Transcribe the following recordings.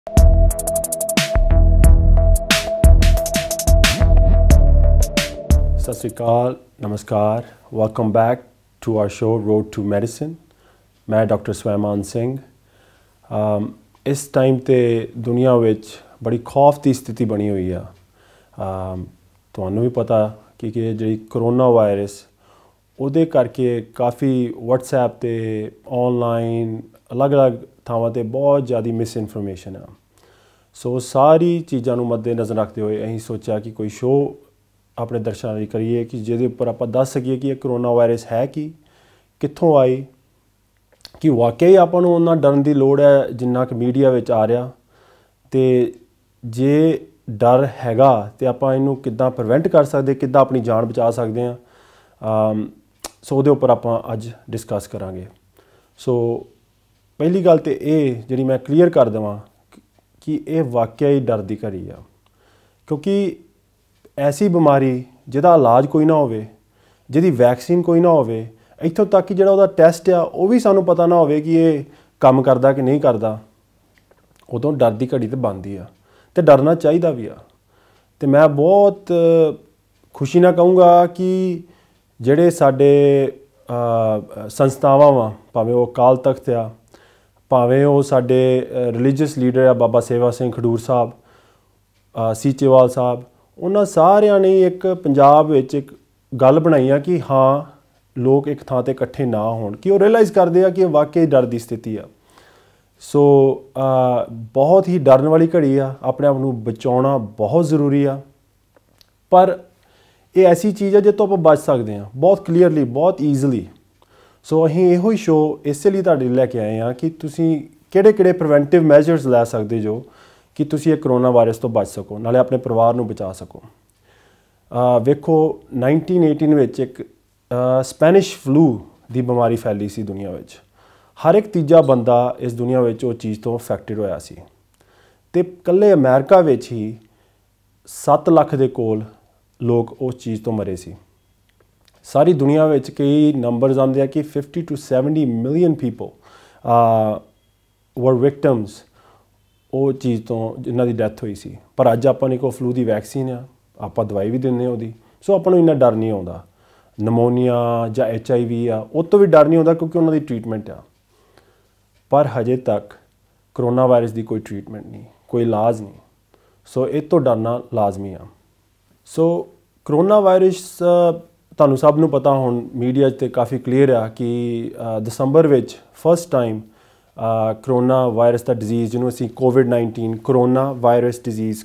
सत श्री अकाल, नमस्कार, welcome back to our show road to medicine. मैं डॉक्टर स्वैमान सिंह। इस टाइम ते दुनिया विच बड़ी खौफ की स्थिति बनी हुई है। तुहानू भी पता कि जी करोना वायरस उहदे करके काफ़ी व्हाट्सएप ते ऑनलाइन अलग अलग थावां ते बहुत ज़्यादा मिस इनफॉर्मेशन है। सो सारी चीज़ों को मद्देनज़र रखते हुए असीं सोचा कि कोई शो अपने दर्शकों ਲਈ करिए कि जिहदे उपर आपां दस सकीए कि करोना वायरस है कि कित्थों आई, कि वाकई आपां नूं उन्ना डरन की लोड़ है जिन्ना कि मीडिया विच आ रहा, तो जे डर हैगा तो आपां इहनूं किद्दां प्रिवेंट कर सकते, किद्दां अपनी जान बचा सकते हैं। सो उहदे उपर आपां अज डिस्कस करांगे। सो पहली गल तो ये जिहड़ी मैं क्लीयर कर देवां कि यह वाकई डर की घड़ी आ, क्योंकि ऐसी बीमारी जिहदा इलाज कोई ना होवे, जिहदी वैक्सीन कोई ना होवे, इत्थों तक कि जिहड़ा उहदा टैसट आ वो भी सानूं पता ना होवे कि ये काम करदा कि नहीं करदा, उदों डर की घड़ी तो बनदी आ ते डरना चाहिदा भी आ। ते मैं बहुत खुशी ना कहूँगा कि जिहड़े साडे संस्थावां वा, भावें वो अकाल तख्त आ, भावें वो साडे रिलीजियस लीडर आ बाबा सेवा सिंह खडूर साहब, सीचेवाल साहब, उन्होंने सारिਆਂ ने एक पंजाब विच एक गल बनाई है कि हाँ लोग एक थां ते इकट्ठे ना होण, कि वो रियलाइज़ करते हैं कि वाकई डर की स्थिति आ। सो बहुत ही डरन वाली घड़ी आ, अपने आप को बचाना बहुत ज़रूरी आ। पर ये ऐसी चीज़ है जिस तो आप बच सकते हैं बहुत क्लीयरली, बहुत ईजली। सो असीं इहो ही शो इस लिए तुहाडे लई लैके आए हैं कि तुसीं किहड़े प्रिवेंटिव मैजर्स लै सकदे जो कि तुसीं इह करोना वायरस तो बच सको, नाले अपने परिवार को बचा सको। वेखो 1918 विच एक स्पैनिश फ्लू की बीमारी फैली सी दुनिया विच। हर एक तीजा बंदा इस दुनिया विच उस चीज़ तो अफैक्टिड होया सी, ते कल्ले अमेरिका विच ही 7 लाख दे कोल लोग उस चीज़ तो मरे सी। सारी दुनिया विच कई नंबर्स आंदे आ कि 50 to 70 million people were victims वो चीज़ तो जिन्हां दी डैथ हुई सी। पर अज आपां ने कोई फ्लू की वैक्सीन आ, आपां दवाई भी दिंदे उहदी, सो आपां नूं इन्ना डर नहीं आउंदा। नमोनीआ जां HIV आ उस तो भी डर नहीं आउंदा क्योंकि उन्हां दी ट्रीटमेंट आ। पर हजे तक करोना वायरस की कोई ट्रीटमेंट नहीं, कोई इलाज नहीं। सो इस तो डरना लाजमी आ। सो करोना वायरस तुहानूं सब नूं पता, हुण मीडिया ते काफ़ी क्लीयर आ कि दसंबर विच फर्स्ट टाइम करोना वायरस का डिजीज़ जिन्होंने असीं COVID-19 corona virus disease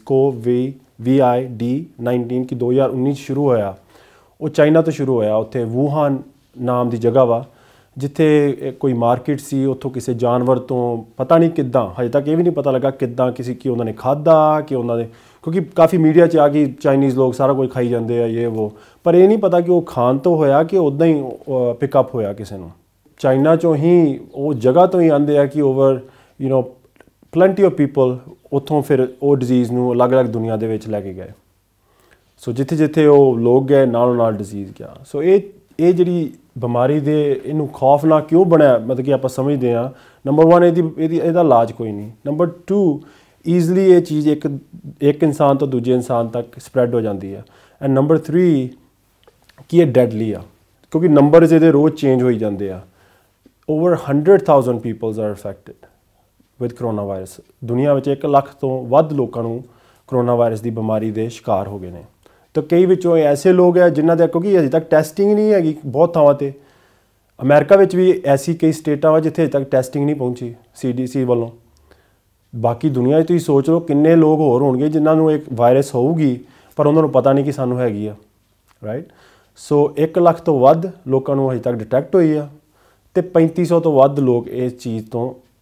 COVID-19 की 2019 शुरू होया। वो चाइना तो शुरू होया, उत्थे वूहान नाम की जगह वा जिथे कोई मार्केट सी, उत्थों किसी जानवर तो पता नहीं किद्दां, हजे तक ये भी नहीं पता लगा किद्दां किसी कि उन्होंने खादा कि उन्होंने, क्योंकि काफ़ी मीडिया च आ कि चाइनीज़ लोग सारा कुछ खाई जाते हैं ये वो, पर यह नहीं पता कि वो खान तो होया कि उदा ही पिकअप होया किसी नूं। चाइना चों ही वो जगह तो ही आंदे है कि ओवर प्लेंटी ऑफ पीपल उत्थों फिर वो डिजीज़ नूं अलग अलग दुनिया दे विच लैके गए। सो जिथे जिथे वो लोग गए नालों नाल डिजीज़ गया। सो ये जिहड़ी बीमारी दे इनू खौफनाक क्यों बनया, मतलब कि आप समझते हैं। नंबर 1 ਇਹਦਾ इलाज कोई नहीं। नंबर 2 ईजली ये चीज़ एक इंसान तो दूजे इंसान तक स्प्रैड हो जाती है। एंड नंबर 3 कि ये डेडली आ, क्योंकि नंबरस ये रोज़ चेंज हो जाते हैं। Over 100,000 peoples are affected with corona virus. दुनिया में 1 लाख तो वध लोगों को करोना वायरस की बीमारी के शिकार हो गए हैं। तो कई विचों ऐसे लोग हैं जिन्हों के, क्योंकि अजे तक टैसटिंग नहीं हैगी बहुत थावां ते। अमेरिका विच भी ऐसी कई स्टेटां वा जिथे अजे तक टैसटिंग नहीं पहुँची CDC वालों। बाकी दुनिया तुसीं सोच लो किन्ने लोग होर होणगे जिन्होंने एक वायरस होऊगी पर उन्होंने पता नहीं कि सानू हैगी आ, राइट। सो 1 लाख तो वध लोगों को अजे तक डिटैक्ट हुई आ, तो 3500 तो वध लोग इस चीज़ तो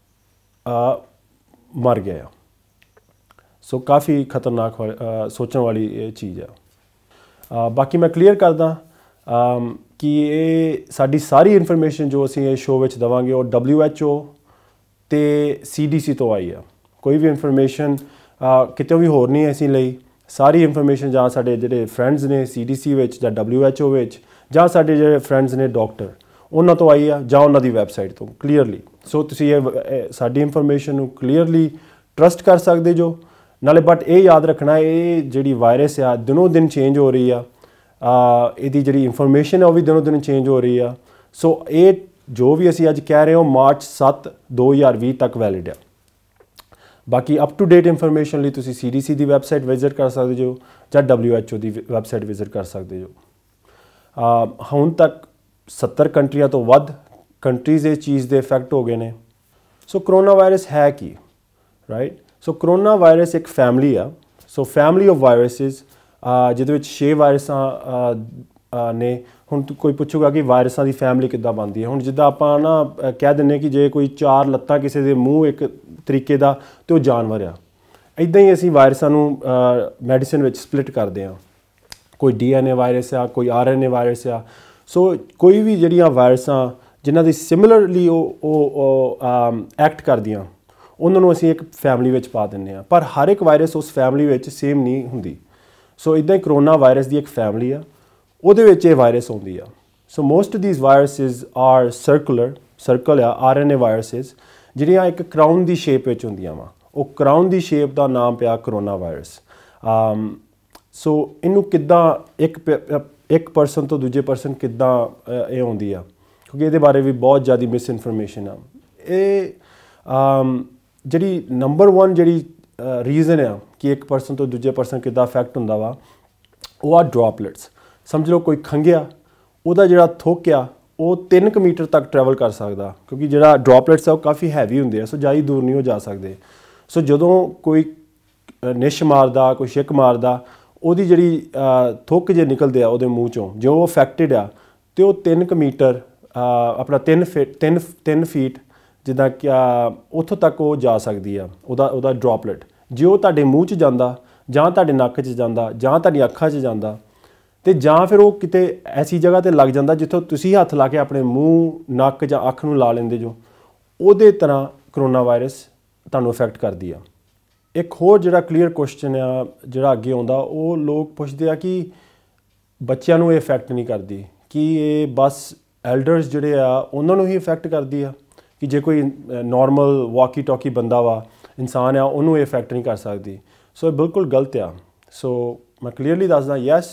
मर गए। सो काफ़ी खतरनाक सोचने वाली ये चीज़ है। बाकी मैं क्लीयर करदा कि ये साडी सारी इन्फॉर्मेशन जो असीं इस शो विच देवांगे वो WHO ते CDC तो आई है। कोई भी इन्फॉर्मेशन कितों भी होर नहीं असीं लई। सारी इन्फॉर्मेशन जां साडे जिहड़े फ्रेंड्स ने CDC विच जां WHO विच जां साडे जिहड़े फ्रेंड्स ने डॉक्टर उन्हां तो आई आ जां उन्हां दी वैबसाइट तो क्लीयरली। सो तुसीं ये साडी इन्फॉर्मेशन नूं क्लीयरली ਟਰਸਟ ਕਰ ਸਕਦੇ ਜੋ। ਨਾਲੇ ਬਟ ਇਹ ਯਾਦ ਰੱਖਣਾ ਇਹ ਜਿਹੜੀ ਵਾਇਰਸ ਆ ਦਿਨੋਂ ਦਿਨ ਚੇਂਜ ਹੋ ਰਹੀ ਆ, ਇਹਦੀ ਜਿਹੜੀ ਇਨਫੋਰਮੇਸ਼ਨ ਹੈ ਉਹ ਵੀ ਦਿਨੋਂ ਦਿਨ ਚੇਂਜ ਹੋ ਰਹੀ ਆ। ਸੋ ਇਹ ਜੋ ਵੀ ਅਸੀਂ ਅੱਜ ਕਹਿ ਰਹੇ ਹਾਂ ਮਾਰਚ 7 2020 ਤੱਕ ਵੈਲਿਡ ਆ। ਬਾਕੀ ਅਪ ਟੂ ਡੇਟ ਇਨਫੋਰਮੇਸ਼ਨ ਲਈ ਤੁਸੀਂ CDC ਦੀ ਵੈਬਸਾਈਟ ਵਿਜ਼ਿਟ ਕਰ ਸਕਦੇ ਜੋ ਜਾਂ WHO ਦੀ ਵੈਬਸਾਈਟ ਵਿਜ਼ਿਟ ਕਰ ਸਕਦੇ ਜੋ। ਹੁਣ ਤੱਕ 70 ਕੰਟਰੀਆਂ ਤੋਂ ਵੱਧ ਕੰਟਰੀਜ਼ ਇਸ ਚੀਜ਼ ਦੇ ਇਫੈਕਟ ਹੋ ਗਏ ਨੇ। ਸੋ ਕਰੋਨਾ ਵਾਇਰਸ ਹੈ ਕੀ, ਰਾਈਟ? ਸੋ ਕਰੋਨਾ ਵਾਇਰਸ ਇੱਕ ਫੈਮਿਲੀ ਆ। ਸੋ ਫੈਮਿਲੀ ਆਫ ਵਾਇਰਸਿਸ, ਜਿਹਦੇ ਵਿੱਚ 6 ਵਾਇਰਸਾਂ ਨੇ। ਹੁਣ ਕੋਈ ਪੁੱਛੂਗਾ ਕਿ ਵਾਇਰਸਾਂ ਦੀ ਫੈਮਿਲੀ ਕਿੱਦਾਂ ਬਣਦੀ ਹੈ। ਹੁਣ ਜਿੱਦਾਂ ਆਪਾਂ ਨਾ ਕਹਿ ਦਿੰਦੇ ਕਿ ਜੇ ਕੋਈ 4 ਲੱਤਾਂ ਕਿਸੇ ਦੇ ਮੂੰਹ ਇੱਕ ਤਰੀਕੇ ਦਾ ਤੇ ਉਹ ਜਾਨਵਰ ਆ, ਇੱਦਾਂ ਹੀ ਅਸੀਂ ਵਾਇਰਸਾਂ ਨੂੰ ਮੈਡੀਸਿਨ ਵਿੱਚ ਸਪਲਿਟ ਕਰਦੇ ਹਾਂ। ਕੋਈ DNA ਵਾਇਰਸ ਆ, ਕੋਈ RNA ਵਾਇਰਸ ਆ। ਸੋ ਕੋਈ ਵੀ ਜਿਹੜੀਆਂ ਵਾਇਰਸਾਂ ਜਿਨ੍ਹਾਂ ਦੀ ਸਿਮਿਲਰਲੀ ਉਹ ਐਕਟ ਕਰਦੀਆਂ, ਉਹਨਾਂ ਨੂੰ ਅਸੀਂ ਇੱਕ ਫੈਮਿਲੀ ਵਿੱਚ ਪਾ ਦਿੰਦੇ ਹਾਂ। ਪਰ ਹਰ ਇੱਕ ਵਾਇਰਸ ਉਸ ਫੈਮਿਲੀ ਵਿੱਚ ਸੇਮ ਨਹੀਂ ਹੁੰਦੀ। ਸੋ ਇੱਦਾਂ ਹੀ ਕਰੋਨਾ ਵਾਇਰਸ ਦੀ ਇੱਕ ਫੈਮਿਲੀ ਆ, ਉਹਦੇ ਵਿੱਚ ਇਹ ਵਾਇਰਸ ਆਉਂਦੀ ਆ। So most these viruses are circle ਆ RNA ਵਾਇਰਸਿਸ, ਜਿਹੜੀਆਂ ਇੱਕ ਕਰਾਊਨ ਦੀ ਸ਼ੇਪ ਵਿੱਚ ਹੁੰਦੀਆਂ ਵਾ। ਉਹ ਕਰਾਊਨ ਦੀ ਸ਼ੇਪ ਦਾ ਨਾਮ ਪਿਆ ਕਰੋਨਾ ਵਾਇਰਸ। ਸੋ ਇਹਨੂੰ ਕਿੱਦਾਂ ਇੱਕ ਪਰਸਨ ਤੋਂ ਦੂਜੇ ਪਰਸਨ ਕਿੱਦਾਂ ਇਹ ਆਉਂਦੀ ਆ, ਕਿਉਂਕਿ ਇਹਦੇ ਬਾਰੇ ਵੀ ਬਹੁਤ ਜ਼ਿਆਦਾ ਮਿਸ ਇਨਫੋਰਮੇਸ਼ਨ ਆ। ਇਹ ਜਿਹੜੀ ਨੰਬਰ 1 ਜਿਹੜੀ ਰੀਜ਼ਨ ਆ ਕਿ ਇੱਕ ਪਰਸਨ ਤੋਂ ਦੂਜੇ ਪਰਸਨ ਕਿੱਦਾਂ ਇਫੈਕਟ ਹੁੰਦਾ ਵਾ, ਉਹ ਆ ਡ੍ਰੌਪਲੇਟਸ। ਸਮਝ ਲਓ ਕੋਈ ਖੰਘਿਆ, ਉਹਦਾ ਜਿਹੜਾ ਥੁੱਕ ਆ ਉਹ 3 ਮੀਟਰ ਤੱਕ ਟਰੈਵਲ ਕਰ ਸਕਦਾ, ਕਿਉਂਕਿ ਜਿਹੜਾ ਡ੍ਰੌਪਲੇਟਸ ਆ ਉਹ ਕਾਫੀ ਹੈਵੀ ਹੁੰਦੇ ਆ। ਸੋ ਜ਼ਿਆਦਾ ਦੂਰ ਨਹੀਂ ਉਹ ਜਾ ਸਕਦੇ। ਸੋ ਜਦੋਂ ਕੋਈ ਨਿਸ਼ ਮਾਰਦਾ, ਕੋਈ ਛਿੱਕ ਮਾਰਦਾ, ਉਹਦੀ ਜਿਹੜੀ ਥੁੱਕ ਜੇ ਨਿਕਲਦੇ ਆ ਉਹਦੇ ਮੂੰਹ 'ਚੋਂ, ਜੇ ਉਹ ਅਫੈਕਟਡ ਆ ਅਤੇ ਉਹ 3 ਮੀਟਰ ਆਪਣਾ 3 ਫੀਟ ਜਿੱਦਾਂ ਕਿ ਉੱਥੋਂ ਤੱਕ ਉਹ ਜਾ ਸਕਦੀ ਆ ਉਹਦਾ ਡ੍ਰੌਪਲੇਟ। ਜੇ ਉਹ ਤੁਹਾਡੇ ਮੂੰਹ 'ਚ ਜਾਂਦਾ ਜਾਂ ਤੁਹਾਡੇ ਨੱਕ 'ਚ ਜਾਂਦਾ ਜਾਂ ਤੁਹਾਡੀਆਂ ਅੱਖਾਂ 'ਚ ਜਾਂਦਾ, ਅਤੇ ਜਾਂ ਫਿਰ ਉਹ ਕਿਤੇ ਐਸੀ ਜਗ੍ਹਾ 'ਤੇ ਲੱਗ ਜਾਂਦਾ ਜਿੱਥੋਂ ਤੁਸੀਂ ਹੱਥ ਲਾ ਕੇ ਆਪਣੇ ਮੂੰਹ, ਨੱਕ ਜਾਂ ਅੱਖ ਨੂੰ ਲਾ ਲੈਂਦੇ ਜੋ, ਉਹਦੇ ਤਰ੍ਹਾਂ ਕਰੋਨਾ ਵਾਇਰਸ ਤੁਹਾਨੂੰ ਇਫੈਕਟ ਕਰਦੀ ਆ। ਇੱਕ ਹੋਰ ਜਿਹੜਾ ਕਲੀਅਰ ਕੁਐਸਚਨ ਆ ਜਿਹੜਾ ਅੱਗੇ ਆਉਂਦਾ, ਉਹ ਲੋਕ ਪੁੱਛਦੇ ਆ ਕਿ ਬੱਚਿਆਂ ਨੂੰ ਇਹ ਇਫੈਕਟ ਨਹੀਂ ਕਰਦੀ, ਕਿ ਇਹ ਬਸ ਐਲਡਰਸ ਜਿਹੜੇ ਆ ਉਹਨਾਂ ਨੂੰ ਹੀ ਇਫੈਕਟ ਕਰਦੀ ਆ, ਕਿ ਜੇ ਕੋਈ ਨੋਰਮਲ ਵਾਕੀ ਟਾਕੀ ਬੰਦਾ ਵਾ, ਇਨਸਾਨ ਆ, ਉਹਨੂੰ ਇਹ ਇਫੈਕਟ ਨਹੀਂ ਕਰ ਸਕਦੀ। ਸੋ ਇਹ ਬਿਲਕੁਲ ਗਲਤ ਆ। ਸੋ ਮੈਂ ਕਲੀਅਰਲੀ ਦੱਸਦਾ, ਯੈਸ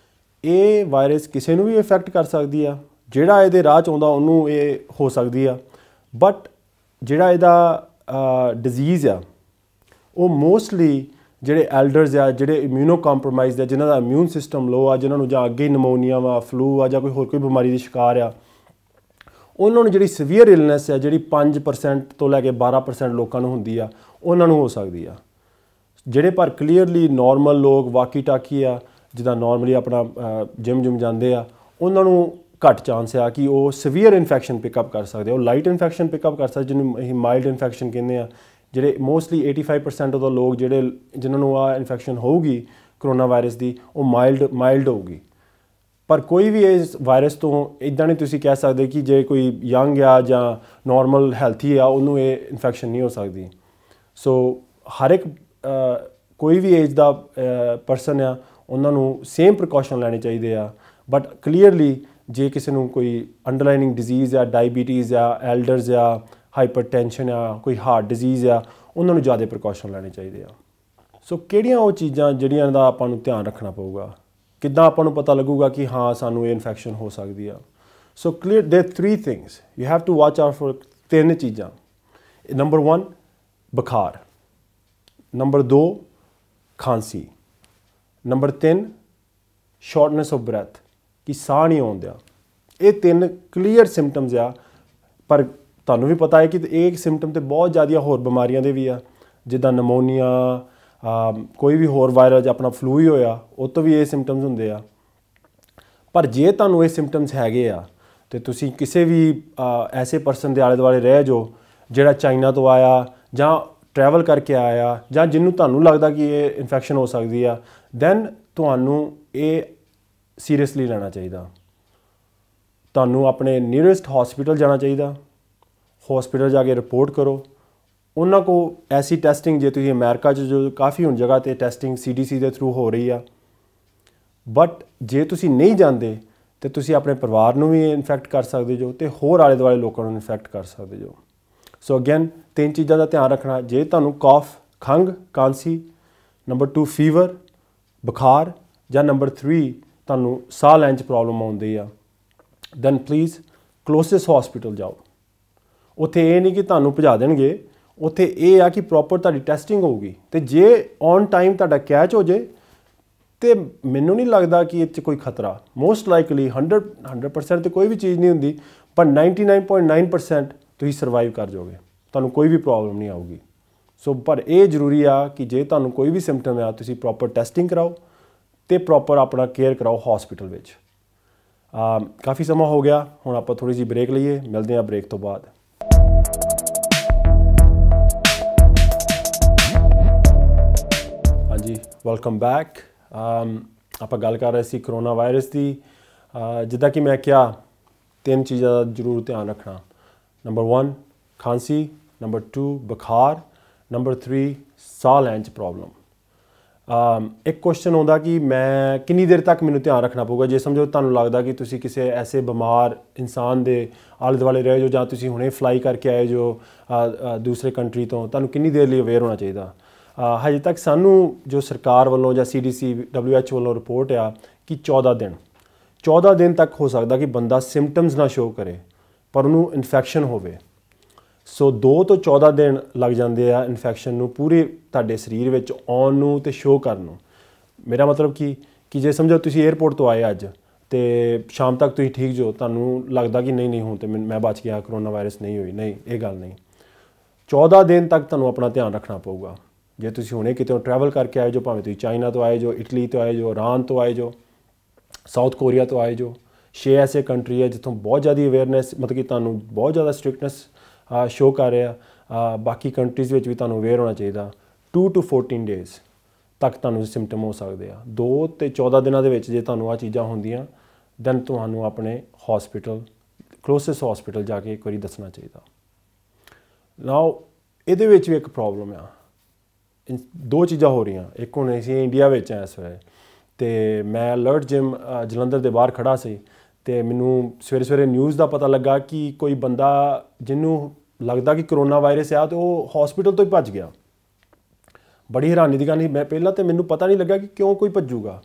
ਇਹ ਵਾਇਰਸ ਕਿਸੇ ਨੂੰ ਵੀ ਇਫੈਕਟ ਕਰ ਸਕਦੀ ਆ। ਜਿਹੜਾ ਇਹਦੇ ਰਾਹ 'ਚ ਆਉਂਦਾ ਉਹਨੂੰ ਇਹ ਹੋ ਸਕਦੀ ਆ, ਬਟ ਜਿਹੜਾ ਇਹਦਾ ਡਿਜ਼ੀਜ਼ ਆ ਉਹ ਮੋਸਟਲੀ ਜਿਹੜੇ ਐਲਡਰਸ ਆ, ਜਿਹੜੇ ਇਮਿਊਨੋ ਕੰਪਰੋਮਾਈਜ਼ਡ ਆ, ਜਿਨ੍ਹਾਂ ਦਾ ਇਮਿਊਨ ਸਿਸਟਮ ਲੋ ਆ, ਜਿਨ੍ਹਾਂ ਨੂੰ ਜਾਂ ਅੱਗੇ ਨਮੋਨੀਆ ਵਾ, ਫਲੂ ਆ, ਜਾਂ ਕੋਈ ਹੋਰ ਕੋਈ ਬਿਮਾਰੀ ਦੀ ਸ਼ਿਕਾਰ ਆ, ਉਹਨਾਂ ਨੂੰ ਜਿਹੜੀ ਸੀਵੀਅਰ ਇਲਨੈਸ ਹੈ, ਜਿਹੜੀ 5% ਤੋਂ ਲੈ ਕੇ 12% ਲੋਕਾਂ ਨੂੰ ਹੁੰਦੀ ਆ, ਉਹਨਾਂ ਨੂੰ ਹੋ ਸਕਦੀ ਆ। ਜਿਹੜੇ ਪਰ ਕਲੀਅਰਲੀ ਨੋਰਮਲ ਲੋਕ ਵਾਕੀ ਟਾਕੀ ਆ, ਜਿੱਦਾਂ ਨੋਰਮਲੀ ਆਪਣਾ ਜਿਮ ਜਾਂਦੇ ਆ, ਉਹਨਾਂ ਨੂੰ ਘੱਟ ਚਾਂਸ ਆ ਕਿ ਉਹ ਸੀਵੀਅਰ ਇਨਫੈਕਸ਼ਨ ਪਿਕਅਪ ਕਰ ਸਕਦੇ। ਉਹ ਲਾਈਟ ਇਨਫੈਕਸ਼ਨ ਪਿਕਅਪ ਕਰ ਸਕਦੇ, ਜਿਹਨੂੰ ਅਸੀਂ ਮਾਈਲਡ ਇਨਫੈਕਸ਼ਨ ਕਹਿੰਦੇ ਆ। ਜਿਹੜੇ ਮੋਸਟਲੀ 85% of the ਲੋਕ ਜਿਹੜੇ ਜਿਨ੍ਹਾਂ ਨੂੰ ਆ ਇਨਫੈਕਸ਼ਨ ਹੋਊਗੀ ਕਰੋਨਾ ਵਾਇਰਸ ਦੀ, ਉਹ ਮਾਈਲਡ ਹੋਊਗੀ। ਪਰ ਕੋਈ ਵੀ ਇਸ ਵਾਇਰਸ ਤੋਂ ਇੱਦਾਂ ਨਹੀਂ ਤੁਸੀਂ ਕਹਿ ਸਕਦੇ ਕਿ ਜੇ ਕੋਈ ਯੰਗ ਆ ਜਾਂ ਨੋਰਮਲ ਹੈਲਥੀ ਆ ਉਹਨੂੰ ਇਹ ਇਨਫੈਕਸ਼ਨ ਨਹੀਂ ਹੋ ਸਕਦੀ। ਸੋ ਹਰ ਇੱਕ ਕੋਈ ਵੀ ਏਜ ਦਾ ਪਰਸਨ ਆ, ਉਹਨਾਂ ਨੂੰ ਸੇਮ ਪ੍ਰੀਕਾਸ਼ਨ ਲੈਣੇ ਚਾਹੀਦੇ ਆ। ਬਟ ਕਲੀਅਰਲੀ ਜੇ ਕਿਸੇ ਨੂੰ ਕੋਈ ਅੰਡਰਲਾਈਨਿੰਗ ਡਿਜ਼ੀਜ਼ ਆ, ਡਾਇਬੀਟੀਜ਼ ਆ, ਐਲਡਰਸ ਆ, ਹਾਈਪਰਟੈਂਸ਼ਨ ਆ, ਕੋਈ ਹਾਰਟ ਡਿਜ਼ੀਜ਼ ਆ, ਉਹਨਾਂ ਨੂੰ ਜ਼ਿਆਦਾ ਪ੍ਰੀਕਾਸ਼ਨ ਲੈਣੇ ਚਾਹੀਦੇ ਆ। ਸੋ ਕਿਹੜੀਆਂ ਉਹ ਚੀਜ਼ਾਂ ਜਿਹੜੀਆਂ ਦਾ ਆਪਾਂ ਨੂੰ ਧਿਆਨ ਰੱਖਣਾ ਪਊਗਾ, ਕਿੱਦਾਂ ਆਪਾਂ ਨੂੰ ਪਤਾ ਲੱਗੂਗਾ ਕਿ ਹਾਂ ਸਾਨੂੰ ਇਹ ਇਨਫੈਕਸ਼ਨ ਹੋ ਸਕਦੀ ਆ। ਸੋ clear there 3 things you have to watch out for. 3 ਚੀਜ਼ਾਂ। ਨੰਬਰ 1 ਬੁਖਾਰ, ਨੰਬਰ 2 ਖਾਂਸੀ, ਨੰਬਰ 3 ਸ਼ਾਰਟਨੈਸ ਆਫ ਬ੍ਰੈਥ, ਕਿ ਸਾਹ ਨਹੀਂ ਆਉਂਦਾ। ਇਹ 3 ਕਲੀਅਰ ਸਿੰਪਟਮਸ ਆ। ਪਰ ਤੁਹਾਨੂੰ ਵੀ ਪਤਾ ਹੈ ਕਿ ਇਹ ਸਿੰਪਟਮ ਤੇ ਬਹੁਤ ਜ਼ਿਆਦਾ ਹੋਰ ਬਿਮਾਰੀਆਂ ਦੇ ਵੀ ਆ, ਜਿੱਦਾਂ ਨਮੋਨੀਆ, ਕੋਈ ਵੀ ਹੋਰ ਵਾਇਰਲ, ਆਪਣਾ ਫਲੂ ਹੀ ਹੋਇਆ, ਉਹ ਤੋਂ ਵੀ ਇਹ ਸਿੰਪਟਮਸ ਹੁੰਦੇ ਆ। ਪਰ ਜੇ ਤੁਹਾਨੂੰ ਇਹ ਸਿੰਪਟਮਸ ਹੈਗੇ ਆ ਤੇ ਤੁਸੀਂ ਕਿਸੇ ਵੀ ਐਸੇ ਪਰਸਨ ਦੇ ਆਲੇ ਦੁਆਲੇ ਰਹਿ ਜੋ ਜਿਹੜਾ ਚਾਈਨਾ ਤੋਂ ਆਇਆ ਜਾਂ ਟਰੈਵਲ ਕਰਕੇ ਆਇਆ, ਜਾਂ ਜਿਹਨੂੰ ਤੁਹਾਨੂੰ ਲੱਗਦਾ ਕਿ ਇਹ ਇਨਫੈਕਸ਼ਨ ਹੋ ਸਕਦੀ ਆ, ਦੈਨ ਤੁਹਾਨੂੰ ਇਹ ਸੀਰੀਅਸਲੀ ਲੈਣਾ ਚਾਹੀਦਾ। ਤੁਹਾਨੂੰ ਆਪਣੇ ਨੀਅਰੈਸਟ ਹਸਪੀਟਲ ਜਾਣਾ ਚਾਹੀਦਾ। ਹਸਪੀਟਲ ਜਾ ਕੇ ਰਿਪੋਰਟ ਕਰੋ। ਉਹਨਾਂ ਕੋਲ ਐਸੀ ਟੈਸਟਿੰਗ, ਜੇ ਤੁਸੀਂ ਅਮਰੀਕਾ 'ਚ ਜੋ ਕਾਫੀ ਹੁਣ ਜਗ੍ਹਾ 'ਤੇ ਟੈਸਟਿੰਗ CDC ਦੇ ਥਰੂ ਹੋ ਰਹੀ ਆ। ਬਟ ਜੇ ਤੁਸੀਂ ਨਹੀਂ ਜਾਂਦੇ ਤਾਂ ਤੁਸੀਂ ਆਪਣੇ ਪਰਿਵਾਰ ਨੂੰ ਵੀ ਇਨਫੈਕਟ ਕਰ ਸਕਦੇ ਜੋ, ਅਤੇ ਹੋਰ ਆਲੇ ਦੁਆਲੇ ਲੋਕਾਂ ਨੂੰ ਇਨਫੈਕਟ ਕਰ ਸਕਦੇ ਜੋ। ਸੋ ਅਗੇਨ 3 ਚੀਜ਼ਾਂ ਦਾ ਧਿਆਨ ਰੱਖਣਾ। ਜੇ ਤੁਹਾਨੂੰ ਕਾਫ, ਖੰਘ ਕਾਂਸੀ, ਨੰਬਰ 2 ਫੀਵਰ ਬੁਖਾਰ, ਜਾਂ ਨੰਬਰ 3 ਤੁਹਾਨੂੰ ਸਾਹ ਲੈਣ 'ਚ ਪ੍ਰੋਬਲਮ ਆਉਂਦੀ ਆ, ਦੈਨ ਪਲੀਜ਼ ਕਲੋਸੈਸਟ ਹਸਪੀਟਲ ਜਾਓ। ਉੱਥੇ ਇਹ ਨਹੀਂ ਕਿ ਤੁਹਾਨੂੰ ਭਜਾ ਦੇਣਗੇ, ਉੱਥੇ ਇਹ ਆ ਕਿ ਪ੍ਰੋਪਰ ਤੁਹਾਡੀ ਟੈਸਟਿੰਗ ਹੋਊਗੀ, ਅਤੇ ਜੇ ਔਨ ਟਾਈਮ ਤੁਹਾਡਾ ਕੈਚ ਹੋ ਜੇ ਤੇ ਮੈਨੂੰ ਨਹੀਂ ਲੱਗਦਾ ਕਿ ਇਹ 'ਚ ਕੋਈ ਖਤਰਾ। ਮੋਸਟ ਲਾਈਕਲੀ 100% ਤੇ ਕੋਈ ਵੀ ਚੀਜ਼ ਨਹੀਂ ਹੁੰਦੀ, ਪਰ 99.9% ਤੁਸੀਂ ਸਰਵਾਈਵ ਕਰ ਜਾਓਗੇ, ਤੁਹਾਨੂੰ ਕੋਈ ਵੀ ਪ੍ਰੋਬਲਮ ਨਹੀਂ ਆਊਗੀ। ਸੋ ਪਰ ਇਹ ਜ਼ਰੂਰੀ ਆ ਕਿ ਜੇ ਤੁਹਾਨੂੰ ਕੋਈ ਵੀ ਸਿੰਪਟਮ ਆ, ਤੁਸੀਂ ਪ੍ਰੋਪਰ ਟੈਸਟਿੰਗ ਕਰਾਓ ਅਤੇ ਪ੍ਰੋਪਰ ਆਪਣਾ ਕੇਅਰ ਕਰਾਓ ਹਸਪੀਟਲ ਵਿੱਚ। ਕਾਫੀ ਸਮਾਂ ਹੋ ਗਿਆ, ਹੁਣ ਆਪਾਂ ਥੋੜ੍ਹੀ ਜਿਹੀ ਬ੍ਰੇਕ ਲਈਏ, ਮਿਲਦੇ ਹਾਂ ਬ੍ਰੇਕ ਤੋਂ ਬਾਅਦ। ਹਾਂਜੀ, ਵੈਲਕਮ ਬੈਕ। ਆਪਾਂ ਗੱਲ ਕਰ ਰਹੇ ਸੀ ਕਰੋਨਾ ਵਾਇਰਸ ਦੀ। ਜਿੱਦਾਂ ਕਿ ਮੈਂ ਕਿਹਾ, 3 ਚੀਜ਼ਾਂ ਦਾ ਜ਼ਰੂਰ ਧਿਆਨ ਰੱਖਣਾ। ਨੰਬਰ 1 ਖਾਂਸੀ, ਨੰਬਰ 2 ਬੁਖਾਰ, ਨੰਬਰ 3 ਸਾਹ ਲੈਣ 'ਚ ਪ੍ਰੋਬਲਮ। ਇੱਕ ਕੁਐਸਚਨ ਆਉਂਦਾ ਕਿ ਮੈਂ ਕਿੰਨੀ ਦੇਰ ਤੱਕ ਮੈਨੂੰ ਧਿਆਨ ਰੱਖਣਾ ਪਊਗਾ। ਜੇ ਸਮਝੋ ਤੁਹਾਨੂੰ ਲੱਗਦਾ ਕਿ ਤੁਸੀਂ ਕਿਸੇ ਐਸੇ ਬਿਮਾਰ ਇਨਸਾਨ ਦੇ ਆਲੇ ਦੁਆਲੇ ਰਹੇ ਜੋ, ਜਾਂ ਤੁਸੀਂ ਹੁਣੇ ਫਲਾਈ ਕਰਕੇ ਆਏ ਜੋ ਦੂਸਰੇ ਕੰਟਰੀ ਤੋਂ, ਤੁਹਾਨੂੰ ਕਿੰਨੀ ਦੇਰ ਲਈ ਅਵੇਅਰ ਹੋਣਾ ਚਾਹੀਦਾ। ਹਜੇ ਤੱਕ ਸਾਨੂੰ ਜੋ ਸਰਕਾਰ ਵੱਲੋਂ ਜਾਂ CDC WHO ਵੱਲੋਂ ਰਿਪੋਰਟ ਆ ਕਿ 14 ਦਿਨ ਤੱਕ ਹੋ ਸਕਦਾ ਕਿ ਬੰਦਾ ਸਿੰਪਟਮਸ ਨਾ ਸ਼ੋਅ ਕਰੇ ਪਰ ਉਹਨੂੰ ਇਨਫੈਕਸ਼ਨ ਹੋਵੇ। ਸੋ 2 ਤੋਂ 14 ਦਿਨ ਲੱਗ ਜਾਂਦੇ ਆ ਇਨਫੈਕਸ਼ਨ ਨੂੰ ਪੂਰੇ ਤੁਹਾਡੇ ਸਰੀਰ ਵਿੱਚ ਆਉਣ ਨੂੰ ਅਤੇ ਸ਼ੋਅ ਕਰਨ ਨੂੰ। ਮੇਰਾ ਮਤਲਬ ਕਿ ਜੇ ਸਮਝੋ ਤੁਸੀਂ ਏਅਰਪੋਰਟ ਤੋਂ ਆਏ ਅੱਜ ਅਤੇ ਸ਼ਾਮ ਤੱਕ ਤੁਸੀਂ ਠੀਕ ਜੋ, ਤੁਹਾਨੂੰ ਲੱਗਦਾ ਕਿ ਨਹੀਂ ਹੁਣ ਤਾਂ ਮੈਂ ਬਚ ਗਿਆ, ਕਰੋਨਾ ਵਾਇਰਸ ਨਹੀਂ ਹੋਈ, ਨਹੀਂ, ਇਹ ਗੱਲ ਨਹੀਂ। 14 ਦਿਨ ਤੱਕ ਤੁਹਾਨੂੰ ਆਪਣਾ ਧਿਆਨ ਰੱਖਣਾ ਪਊਗਾ। ਜੇ ਤੁਸੀਂ ਹੁਣੇ ਕਿਤੇ ਟਰੈਵਲ ਕਰਕੇ ਆਏ ਜੋ, ਭਾਵੇਂ ਤੁਸੀਂ ਚਾਈਨਾ ਤੋਂ ਆਏ ਜੋ, ਇਟਲੀ ਤੋਂ ਆਏ ਜੋ, ਇਰਾਨ ਤੋਂ ਆਏ ਜੋ, ਸਾਊਥ ਕੋਰੀਆ ਤੋਂ ਆਏ ਜੋ, 6 ਐਸੇ ਕੰਟਰੀ ਹੈ ਜਿੱਥੋਂ ਬਹੁਤ ਜ਼ਿਆਦਾ ਅਵੇਅਰਨੈਸ, ਮਤਲਬ ਕਿ ਤੁਹਾਨੂੰ ਬਹੁਤ ਜ਼ਿਆਦਾ ਸਟ੍ਰਿਕਟਨੈਸ ਸ਼ੋਅ ਕਰ ਰਿਹਾ। ਬਾਕੀ ਕੰਟਰੀਜ਼ ਵਿੱਚ ਵੀ ਤੁਹਾਨੂੰ ਅਵੇਅਰ ਹੋਣਾ ਚਾਹੀਦਾ। 2 to 14 ਡੇਜ਼ ਤੱਕ ਤੁਹਾਨੂੰ ਸਿੰਪਟਮ ਹੋ ਸਕਦੇ ਆ। 2 ਤੇ 14 ਦਿਨਾਂ ਦੇ ਵਿੱਚ ਜੇ ਤੁਹਾਨੂੰ ਆਹ ਚੀਜ਼ਾਂ ਹੁੰਦੀਆਂ, ਦੈਨ ਤੁਹਾਨੂੰ ਆਪਣੇ ਹਸਪੀਟਲ, ਕਲੋਸੈਸਟ ਹਸਪੀਟਲ ਜਾ ਕੇ ਇੱਕ ਵਾਰੀ ਦੱਸਣਾ ਚਾਹੀਦਾ। ਨਾਓ ਇਹਦੇ ਵਿੱਚ ਵੀ ਇੱਕ ਪ੍ਰੋਬਲਮ ਆ। 2 ਚੀਜ਼ਾਂ ਹੋ ਰਹੀਆਂ। ਇੱਕ ਹੁਣ ਅਸੀਂ ਇੰਡੀਆ ਵਿੱਚ ਆ ਇਸ ਵੇਲੇ, ਅਤੇ ਮੈਂ ਅਲਰਟ ਜਿਮ ਜਲੰਧਰ ਦੇ ਬਾਹਰ ਖੜ੍ਹਾ ਸੀ, ਅਤੇ ਮੈਨੂੰ ਸਵੇਰੇ ਨਿਊਜ਼ ਦਾ ਪਤਾ ਲੱਗਾ ਕਿ ਕੋਈ ਬੰਦਾ ਜਿਹਨੂੰ ਲੱਗਦਾ ਕਿ ਕਰੋਨਾ ਵਾਇਰਸ ਆ, ਅਤੇ ਉਹ ਹਸਪੀਟਲ ਤੋਂ ਹੀ ਭੱਜ ਗਿਆ। ਬੜੀ ਹੈਰਾਨੀ ਦੀ ਗੱਲ ਸੀ। ਪਹਿਲਾਂ ਤਾਂ ਮੈਨੂੰ ਪਤਾ ਨਹੀਂ ਲੱਗਾ ਕਿ ਕਿਉਂ ਕੋਈ ਭੱਜੂਗਾ,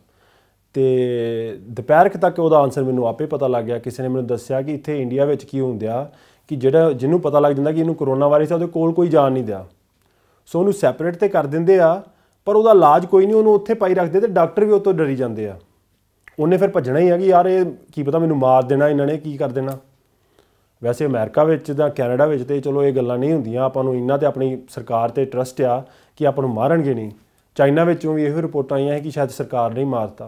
ਅਤੇ ਦੁਪਹਿਰ ਤੱਕ ਉਹਦਾ ਆਨਸਰ ਮੈਨੂੰ ਆਪੇ ਪਤਾ ਲੱਗ ਗਿਆ। ਕਿਸੇ ਨੇ ਮੈਨੂੰ ਦੱਸਿਆ ਕਿ ਇੱਥੇ ਇੰਡੀਆ ਵਿੱਚ ਕੀ ਹੁੰਦਾ ਕਿ ਜਿਹਨੂੰ ਪਤਾ ਲੱਗ ਜਾਂਦਾ ਕਿ ਇਹਨੂੰ ਕਰੋਨਾ ਵਾਇਰਸ ਆ, ਉਹਦੇ ਕੋਲ ਕੋਈ ਜਾਣ ਨਹੀਂ ਦਿਆ। ਸੋ ਉਹਨੂੰ ਸੈਪਰੇਟ ਤਾਂ ਕਰ ਦਿੰਦੇ ਆ, ਪਰ ਉਹਦਾ ਇਲਾਜ ਕੋਈ ਨਹੀਂ, ਉਹਨੂੰ ਉੱਥੇ ਪਾਈ ਰੱਖਦੇ, ਅਤੇ ਡਾਕਟਰ ਵੀ ਉਹ ਤੋਂ ਡਰੀ ਜਾਂਦੇ ਆ। ਉਹਨੇ ਫਿਰ ਭੱਜਣਾ ਹੀ ਆ ਕਿ ਯਾਰ ਇਹ ਕੀ ਪਤਾ ਮੈਨੂੰ ਮਾਰ ਦੇਣਾ, ਇਹਨਾਂ ਨੇ ਕੀ ਕਰ ਦੇਣਾ। ਵੈਸੇ ਅਮਰੀਕਾ ਵਿੱਚ ਜਾਂ ਕੈਨੇਡਾ ਵਿੱਚ ਤਾਂ ਚਲੋ ਇਹ ਗੱਲਾਂ ਨਹੀਂ ਹੁੰਦੀਆਂ, ਆਪਾਂ ਨੂੰ ਇਹਨਾਂ 'ਤੇ ਆਪਣੀ ਸਰਕਾਰ 'ਤੇ ਟਰਸਟ ਆ ਕਿ ਆਪਾਂ ਨੂੰ ਮਾਰਨਗੇ ਨਹੀਂ। ਚਾਈਨਾ ਵਿੱਚੋਂ ਵੀ ਇਹੋ ਰਿਪੋਰਟਾਂ ਆਈਆਂ ਹੈ ਕਿ ਸ਼ਾਇਦ ਸਰਕਾਰ ਨੇ ਮਾਰਤਾ।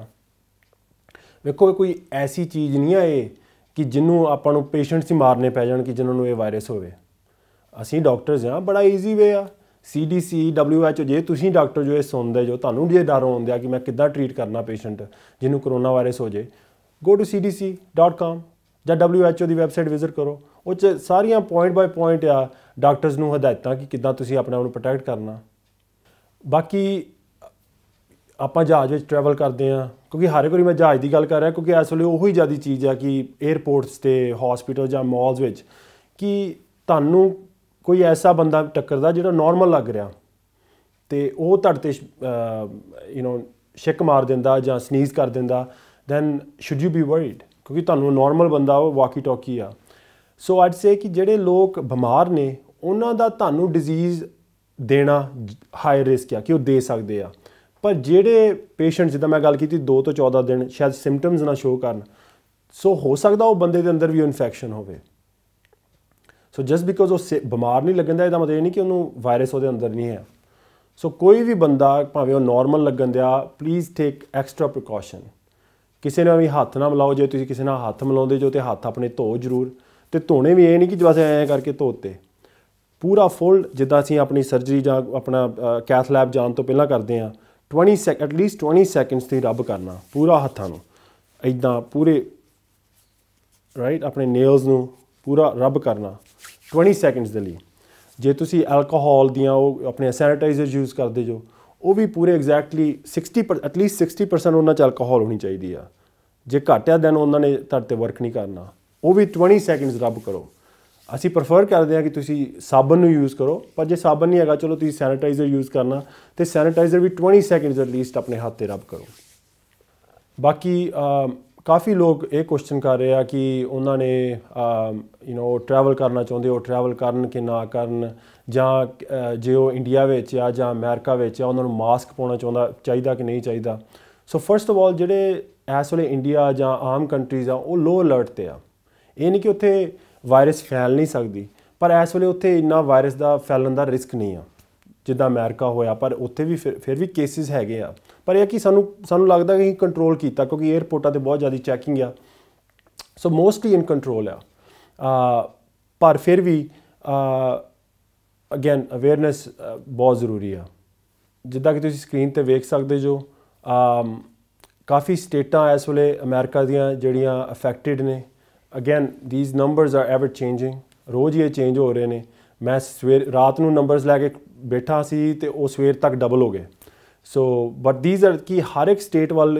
ਵੇਖੋ, ਕੋਈ ਐਸੀ ਚੀਜ਼ ਨਹੀਂ ਆ ਇਹ ਕਿ ਜਿਹਨੂੰ ਆਪਾਂ ਨੂੰ ਪੇਸ਼ੈਂਟਸ ਹੀ ਮਾਰਨੇ ਪੈ ਜਾਣ ਕਿ ਜਿਹਨਾਂ ਨੂੰ ਇਹ ਵਾਇਰਸ ਹੋਵੇ। ਅਸੀਂ ਡਾਕਟਰਸ ਹਾਂ, ਬੜਾ ਈਜ਼ੀ ਵੇ ਆ। CDC WHO, ਜੇ ਤੁਸੀਂ ਡਾਕਟਰ ਜੋ ਇਹ ਸੁਣਦੇ ਜੋ, ਤੁਹਾਨੂੰ ਜੇ ਡਰ ਆਉਂਦਾ ਕਿ ਮੈਂ ਕਿੱਦਾਂ ਟਰੀਟ ਕਰਨਾ ਪੇਸ਼ੈਂਟ ਜਿਹਨੂੰ ਕਰੋਨਾ ਵਾਇਰਸ ਹੋ ਜੇ, go to cdc.com ਜਾਂ WHO ਦੀ ਵੈਬਸਾਈਟ ਵਿਜ਼ਿਟ ਕਰੋ। ਉਹ 'ਚ ਸਾਰੀਆਂ ਪੁਆਇੰਟ ਬਾਏ ਪੁਆਇੰਟ ਆ ਡਾਕਟਰਸ ਨੂੰ ਹਦਾਇਤਾਂ ਕਿ ਕਿੱਦਾਂ ਤੁਸੀਂ ਆਪਣੇ ਆਪ ਨੂੰ ਪ੍ਰੋਟੈਕਟ ਕਰਨਾ। ਬਾਕੀ ਆਪਾਂ ਜਹਾਜ਼ ਵਿੱਚ ਟਰੈਵਲ ਕਰਦੇ ਹਾਂ, ਕਿਉਂਕਿ ਹਰ ਇੱਕ ਵਾਰੀ ਮੈਂ ਜਹਾਜ਼ ਦੀ ਗੱਲ ਕਰ ਰਿਹਾ, ਕਿਉਂਕਿ ਇਸ ਵੇਲੇ ਉਹੀ ਜ਼ਿਆਦਾ ਚੀਜ਼ ਆ ਕਿ ਏਅਰਪੋਰਟਸ 'ਤੇ, ਹਸਪੀਟਲ ਜਾਂ ਮਾਲਸ ਵਿੱਚ ਕਿ ਤੁਹਾਨੂੰ ਕੋਈ ਐਸਾ ਬੰਦਾ ਟੱਕਰਦਾ ਜਿਹੜਾ ਨੋਰਮਲ ਲੱਗ ਰਿਹਾ, ਅਤੇ ਉਹ ਤੁਹਾਡੇ 'ਤੇ ਛਿੱਕ ਮਾਰ ਦਿੰਦਾ ਜਾਂ ਸਨੀਜ਼ ਕਰ ਦਿੰਦਾ, then should you be worried, ਕਿਉਂਕਿ ਤੁਹਾਨੂੰ ਨੋਰਮਲ ਬੰਦਾ ਉਹ ਵਾਕੀ ਟੋਕੀ ਆ। ਸੋ ਆਈਡ ਸੇ ਕਿ ਜਿਹੜੇ ਲੋਕ ਬਿਮਾਰ ਨੇ ਉਹਨਾਂ ਦਾ ਤੁਹਾਨੂੰ ਡਿਜ਼ੀਜ਼ ਦੇਣਾ ਹਾਈ ਰਿਸਕ ਆ ਕਿ ਉਹ ਦੇ ਸਕਦੇ ਆ, ਪਰ ਜਿਹੜੇ ਪੇਸ਼ੈਂਟ, ਜਿੱਦਾਂ ਮੈਂ ਗੱਲ ਕੀਤੀ 2 ਤੋਂ 14 ਦਿਨ ਸ਼ਾਇਦ ਸਿੰਪਟਮਸ ਨਾ ਸ਼ੋਅ ਕਰਨ, ਸੋ ਹੋ ਸਕਦਾ ਉਹ ਬੰਦੇ ਦੇ ਅੰਦਰ ਵੀ ਉਹ ਇਨਫੈਕਸ਼ਨ ਹੋਵੇ। ਸੋ ਜਸਟ ਬਿਕੋਜ਼ ਉਹ ਬਿਮਾਰ ਨਹੀਂ ਲੱਗਣ ਦਾ, ਇਹਦਾ ਮਤਲਬ ਇਹ ਨਹੀਂ ਕਿ ਉਹਨੂੰ ਵਾਇਰਸ ਉਹਦੇ ਅੰਦਰ ਨਹੀਂ ਹੈ। ਸੋ ਕੋਈ ਵੀ ਬੰਦਾ ਭਾਵੇਂ ਉਹ ਨੋਰਮਲ ਲੱਗਣ ਦਿਆ, ਪਲੀਜ਼ ਟੇਕ ਐਕਸਟਰਾ ਪ੍ਰੀਕਾਸ਼ਨ। ਕਿਸੇ ਨਾਲ ਵੀ ਹੱਥ ਨਾ ਮਿਲਾਓ। ਜੇ ਤੁਸੀਂ ਕਿਸੇ ਨਾਲ ਹੱਥ ਮਿਲਾਉਂਦੇ ਜੋ, ਅਤੇ ਹੱਥ ਆਪਣੇ ਧੋ ਜ਼ਰੂਰ, ਅਤੇ ਧੋਣੇ ਵੀ ਇਹ ਨਹੀਂ ਕਿ ਬਸ ਐਂ ਕਰਕੇ ਧੋਤੇ, ਪੂਰਾ ਫੁੱਲ ਜਿੱਦਾਂ ਅਸੀਂ ਆਪਣੀ ਸਰਜਰੀ ਜਾਂ ਆਪਣਾ ਕੈਥ ਲੈਬ ਜਾਣ ਤੋਂ ਪਹਿਲਾਂ ਕਰਦੇ ਹਾਂ। ਐਟਲੀਸਟ 20 ਸੈਕਿੰਡਸ ਦੀ ਰਬ ਕਰਨਾ ਪੂਰਾ ਹੱਥਾਂ ਨੂੰ, ਇੱਦਾਂ ਪੂਰੇ ਰਾਈਟ ਆਪਣੇ ਨੇਲਸ ਨੂੰ ਪੂਰਾ ਰਬ ਕਰਨਾ 20 ਸੈਕਿੰਡਸ ਦੇ ਲਈ। ਜੇ ਤੁਸੀਂ ਐਲਕੋਹਲ ਦੀਆਂ ਉਹ ਆਪਣੇ ਸੈਨੀਟਾਈਜ਼ਰ ਯੂਜ਼ ਕਰਦੇ ਜੋ, ਉਹ ਵੀ ਪੂਰੇ ਐਗਜ਼ੈਕਟਲੀ ਐਟਲੀਸਟ 60% ਉਹਨਾਂ 'ਚ ਐਲਕੋਹਲ ਹੋਣੀ ਚਾਹੀਦੀ ਆ। ਜੇ ਘੱਟ ਆ ਦੈਨ ਉਹਨਾਂ ਨੇ ਤੁਹਾਡੇ 'ਤੇ ਵਰਕ ਨਹੀਂ ਕਰਨਾ। ਉਹ ਵੀ 20 ਸੈਕਿੰਡਸ ਰਬ ਕਰੋ। ਅਸੀਂ ਪ੍ਰੈਫਰ ਕਰਦੇ ਹਾਂ ਕਿ ਤੁਸੀਂ ਸਾਬਣ ਨੂੰ ਯੂਜ਼ ਕਰੋ, ਪਰ ਜੇ ਸਾਬਣ ਨਹੀਂ ਹੈਗਾ ਚਲੋ ਤੁਸੀਂ ਸੈਨੀਟਾਈਜ਼ਰ ਯੂਜ਼ ਕਰਨਾ, ਤੇ ਸੈਨੀਟਾਈਜ਼ਰ ਵੀ 20 ਸੈਕਿੰਡਸ ਐਟਲੀਸਟ ਆਪਣੇ ਹੱਥ 'ਤੇ ਰਬ ਕਰੋ। ਬਾਕੀ ਕਾਫੀ ਲੋਕ ਇਹ ਕੁਐਸਚਨ ਕਰ ਰਹੇ ਆ ਕਿ ਉਹਨਾਂ ਨੇ ਟਰੈਵਲ ਕਰਨਾ ਚਾਹੁੰਦੇ, ਉਹ ਟਰੈਵਲ ਕਰਨ ਕਿ ਨਾ ਕਰਨ, ਜਾਂ ਜੇ ਉਹ ਇੰਡੀਆ ਵਿੱਚ ਆ ਜਾਂ ਅਮਰੀਕਾ ਵਿੱਚ ਆ ਉਹਨਾਂ ਨੂੰ ਮਾਸਕ ਪਾਉਣਾ ਚਾਹੀਦਾ ਕਿ ਨਹੀਂ ਚਾਹੀਦਾ। ਸੋ ਫਸਟ ਆਫ ਆਲ ਜਿਹੜੇ ਇਸ ਵੇਲੇ ਇੰਡੀਆ ਜਾਂ ਆਮ ਕੰਟਰੀਜ਼ ਆ ਉਹ ਲੋ ਅਲਰਟ 'ਤੇ ਆ। ਇਹ ਨਹੀਂ ਕਿ ਉੱਥੇ ਵਾਇਰਸ ਫੈਲ ਨਹੀਂ ਸਕਦੀ, ਪਰ ਇਸ ਵੇਲੇ ਉੱਥੇ ਇੰਨਾ ਵਾਇਰਸ ਦਾ ਫੈਲਣ ਦਾ ਰਿਸਕ ਨਹੀਂ ਆ ਜਿੱਦਾਂ ਅਮਰੀਕਾ ਹੋਇਆ, ਪਰ ਉੱਥੇ ਵੀ ਫਿਰ ਵੀ ਕੇਸਿਸ ਹੈਗੇ ਆ। ਪਰ ਇਹ ਕਿ ਸਾਨੂੰ ਲੱਗਦਾ ਕਿ ਕੰਟਰੋਲ ਕੀਤਾ, ਕਿਉਂਕਿ ਏਅਰਪੋਰਟਾਂ 'ਤੇ ਬਹੁਤ ਜ਼ਿਆਦਾ ਚੈਕਿੰਗ ਆ, ਸੋ ਮੋਸਟਲੀ ਇਨ ਕੰਟਰੋਲ ਆ। ਪਰ ਫਿਰ ਵੀ ਅਗੇਨ ਅਵੇਅਰਨੈਸ ਬਹੁਤ ਜ਼ਰੂਰੀ ਆ। ਜਿੱਦਾਂ ਕਿ ਤੁਸੀਂ ਸਕਰੀਨ 'ਤੇ ਵੇਖ ਸਕਦੇ ਜੋ, ਕਾਫੀ ਸਟੇਟਾਂ ਇਸ ਵੇਲੇ ਅਮਰੀਕਾ ਦੀਆਂ ਜਿਹੜੀਆਂ ਅਫੈਕਟਿਡ ਨੇ। Again these numbers are ever changing, ਰੋਜ਼ ਹੀ ਇਹ ਚੇਂਜ ਹੋ ਰਹੇ ਨੇ। ਮੈਂ ਰਾਤ ਨੂੰ ਨੰਬਰਸ ਲੈ ਕੇ ਬੈਠਾ ਸੀ ਤੇ ਉਹ ਸਵੇਰ ਤੱਕ ਡਬਲ ਹੋ ਗਏ। ਸੋ ਬਟ ਥੀਜ਼ ਆਰ ਕਿ ਹਰ ਇੱਕ ਸਟੇਟ ਵੱਲ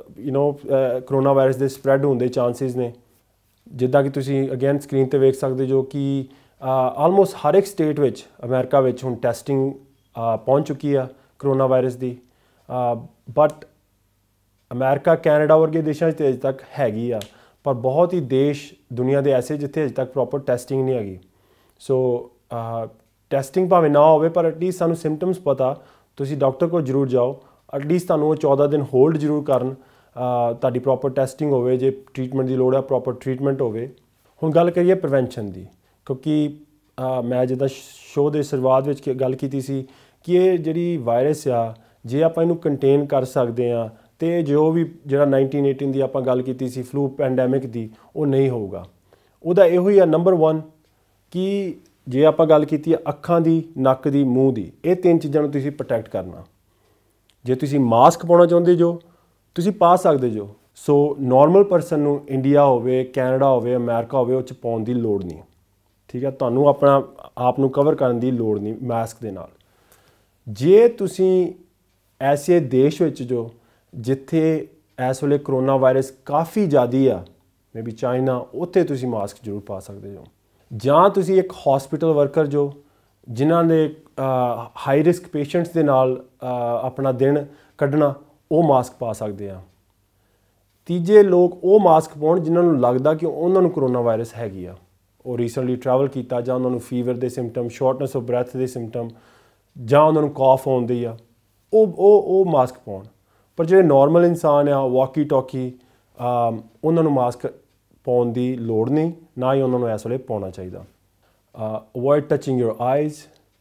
ਕਰੋਨਾ ਵਾਇਰਸ ਦੇ ਸਪਰੈਡ ਹੋਣ ਦੇ ਚਾਂਸਿਸ ਨੇ। ਜਿੱਦਾਂ ਕਿ ਤੁਸੀਂ ਅਗੇਨ ਸਕਰੀਨ 'ਤੇ ਵੇਖ ਸਕਦੇ ਜੋ ਕਿ ਆਲਮੋਸਟ ਹਰ ਇੱਕ ਸਟੇਟ ਵਿੱਚ ਅਮਰੀਕਾ ਵਿੱਚ ਹੁਣ ਟੈਸਟਿੰਗ ਪਹੁੰਚ ਚੁੱਕੀ ਆ ਕਰੋਨਾ ਵਾਇਰਸ ਦੀ। ਬਟ ਅਮਰੀਕਾ ਕੈਨੇਡਾ ਵਰਗੇ ਦੇਸ਼ਾਂ 'ਚ ਅਜੇ ਤੱਕ ਹੈਗੀ ਆ, ਪਰ ਬਹੁਤ ਹੀ ਦੇਸ਼ ਦੁਨੀਆ ਦੇ ਐਸੇ ਜਿੱਥੇ ਅਜੇ ਤੱਕ ਪ੍ਰੋਪਰ ਟੈਸਟਿੰਗ ਨਹੀਂ ਹੈਗੀ। ਸੋ ਟੈਸਟਿੰਗ ਭਾਵੇਂ ਨਾ ਹੋਵੇ, ਪਰ ਐਟਲੀਸਟ ਸਾਨੂੰ ਸਿੰਪਟਮਸ ਪਤਾ, ਤੁਸੀਂ ਡਾਕਟਰ ਕੋਲ ਜ਼ਰੂਰ ਜਾਓ, ਐਟਲੀਸਟ ਤੁਹਾਨੂੰ ਉਹ 14 ਦਿਨ ਹੋਲਡ ਜ਼ਰੂਰ ਕਰਨ, ਤੁਹਾਡੀ ਪ੍ਰੋਪਰ ਟੈਸਟਿੰਗ ਹੋਵੇ, ਜੇ ਟਰੀਟਮੈਂਟ ਦੀ ਲੋੜ ਹੈ ਪ੍ਰੋਪਰ ਟਰੀਟਮੈਂਟ ਹੋਵੇ। ਹੁਣ ਗੱਲ ਕਰੀਏ ਪ੍ਰੀਵੈਂਸ਼ਨ ਦੀ, ਕਿਉਂਕਿ ਮੈਂ ਜਿੱਦਾਂ ਸ਼ੋਅ ਦੇ ਸ਼ੁਰੂਆਤ ਵਿੱਚ ਗੱਲ ਕੀਤੀ ਸੀ ਕਿ ਇਹ ਜਿਹੜੀ ਵਾਇਰਸ ਆ, ਜੇ ਆਪਾਂ ਇਹਨੂੰ ਕੰਟੇਨ ਕਰ ਸਕਦੇ ਹਾਂ ਤੇ ਜੋ ਵੀ ਜਿਹੜਾ 1918 ਦੀ ਆਪਾਂ ਗੱਲ ਕੀਤੀ ਸੀ ਫਲੂ ਪੈਂਡੈਮਿਕ ਦੀ, ਉਹ ਨਹੀਂ ਹੋਊਗਾ। ਉਹਦਾ ਇਹੋ ਹੀ ਆ ਨੰਬਰ 1 ਕਿ ਜੇ ਆਪਾਂ ਗੱਲ ਕੀਤੀ ਹੈ ਅੱਖਾਂ ਦੀ, ਨੱਕ ਦੀ, ਮੂੰਹ ਦੀ, ਇਹ 3 ਚੀਜ਼ਾਂ ਨੂੰ ਤੁਸੀਂ ਪ੍ਰੋਟੈਕਟ ਕਰਨਾ। ਜੇ ਤੁਸੀਂ ਮਾਸਕ ਪਾਉਣਾ ਚਾਹੁੰਦੇ ਜੋ ਤੁਸੀਂ ਪਾ ਸਕਦੇ ਜੋ। ਸੋ ਨੋਰਮਲ ਪਰਸਨ ਨੂੰ ਇੰਡੀਆ ਹੋਵੇ, ਕੈਨੇਡਾ ਹੋਵੇ, ਅਮਰੀਕਾ ਹੋਵੇ, ਉਹ 'ਚ ਪਾਉਣ ਦੀ ਲੋੜ ਨਹੀਂ, ਠੀਕ ਹੈ। ਤੁਹਾਨੂੰ ਆਪਣਾ ਆਪ ਨੂੰ ਕਵਰ ਕਰਨ ਦੀ ਲੋੜ ਨਹੀਂ ਮਾਸਕ ਦੇ ਨਾਲ। ਜੇ ਤੁਸੀਂ ਐਸੇ ਦੇਸ਼ ਵਿੱਚ ਜੋ ਜਿੱਥੇ ਇਸ ਵੇਲੇ ਕਰੋਨਾ ਵਾਇਰਸ ਕਾਫੀ ਜ਼ਿਆਦਾ ਆ, ਮੇ ਬੀ ਚਾਈਨਾ, ਉੱਥੇ ਤੁਸੀਂ ਮਾਸਕ ਜ਼ਰੂਰ ਪਾ ਸਕਦੇ ਹੋ। ਜਾਂ ਤੁਸੀਂ ਇੱਕ ਹਸਪੀਟਲ ਵਰਕਰ ਜੋ ਜਿਨ੍ਹਾਂ ਦੇ ਹਾਈ ਰਿਸਕ ਪੇਸ਼ੈਂਟਸ ਦੇ ਨਾਲ ਆਪਣਾ ਦਿਨ ਕੱਢਣਾ, ਉਹ ਮਾਸਕ ਪਾ ਸਕਦੇ ਆ। ਤੀਜੇ ਲੋਕ ਉਹ ਮਾਸਕ ਪਾਉਣ ਜਿਨ੍ਹਾਂ ਨੂੰ ਲੱਗਦਾ ਕਿ ਉਹਨਾਂ ਨੂੰ ਕਰੋਨਾ ਵਾਇਰਸ ਹੈਗੀ ਆ, ਉਹ ਰੀਸੈਂਟਲੀ ਟਰੈਵਲ ਕੀਤਾ, ਜਾਂ ਉਹਨਾਂ ਨੂੰ ਫੀਵਰ ਦੇ ਸਿੰਪਟਮ, ਸ਼ਾਰਟਨੈਸ ਆਫ ਬ੍ਰੈਥ ਦੇ ਸਿੰਪਟਮ, ਜਾਂ ਉਹਨਾਂ ਨੂੰ ਕਾਫ ਆਉਂਦੀ ਆ, ਉਹ ਮਾਸਕ ਪਾਉਣ। ਪਰ ਜਿਹੜੇ ਨੋਰਮਲ ਇਨਸਾਨ ਆ, ਵਾਕੀ ਟਾਕੀ, ਉਹਨਾਂ ਨੂੰ ਮਾਸਕ ਪਾਉਣ ਦੀ ਲੋੜ ਨਹੀਂ, ਨਾ ਹੀ ਉਹਨਾਂ ਨੂੰ ਇਸ ਵੇਲੇ ਪਾਉਣਾ ਚਾਹੀਦਾ। Avoid touching your eyes.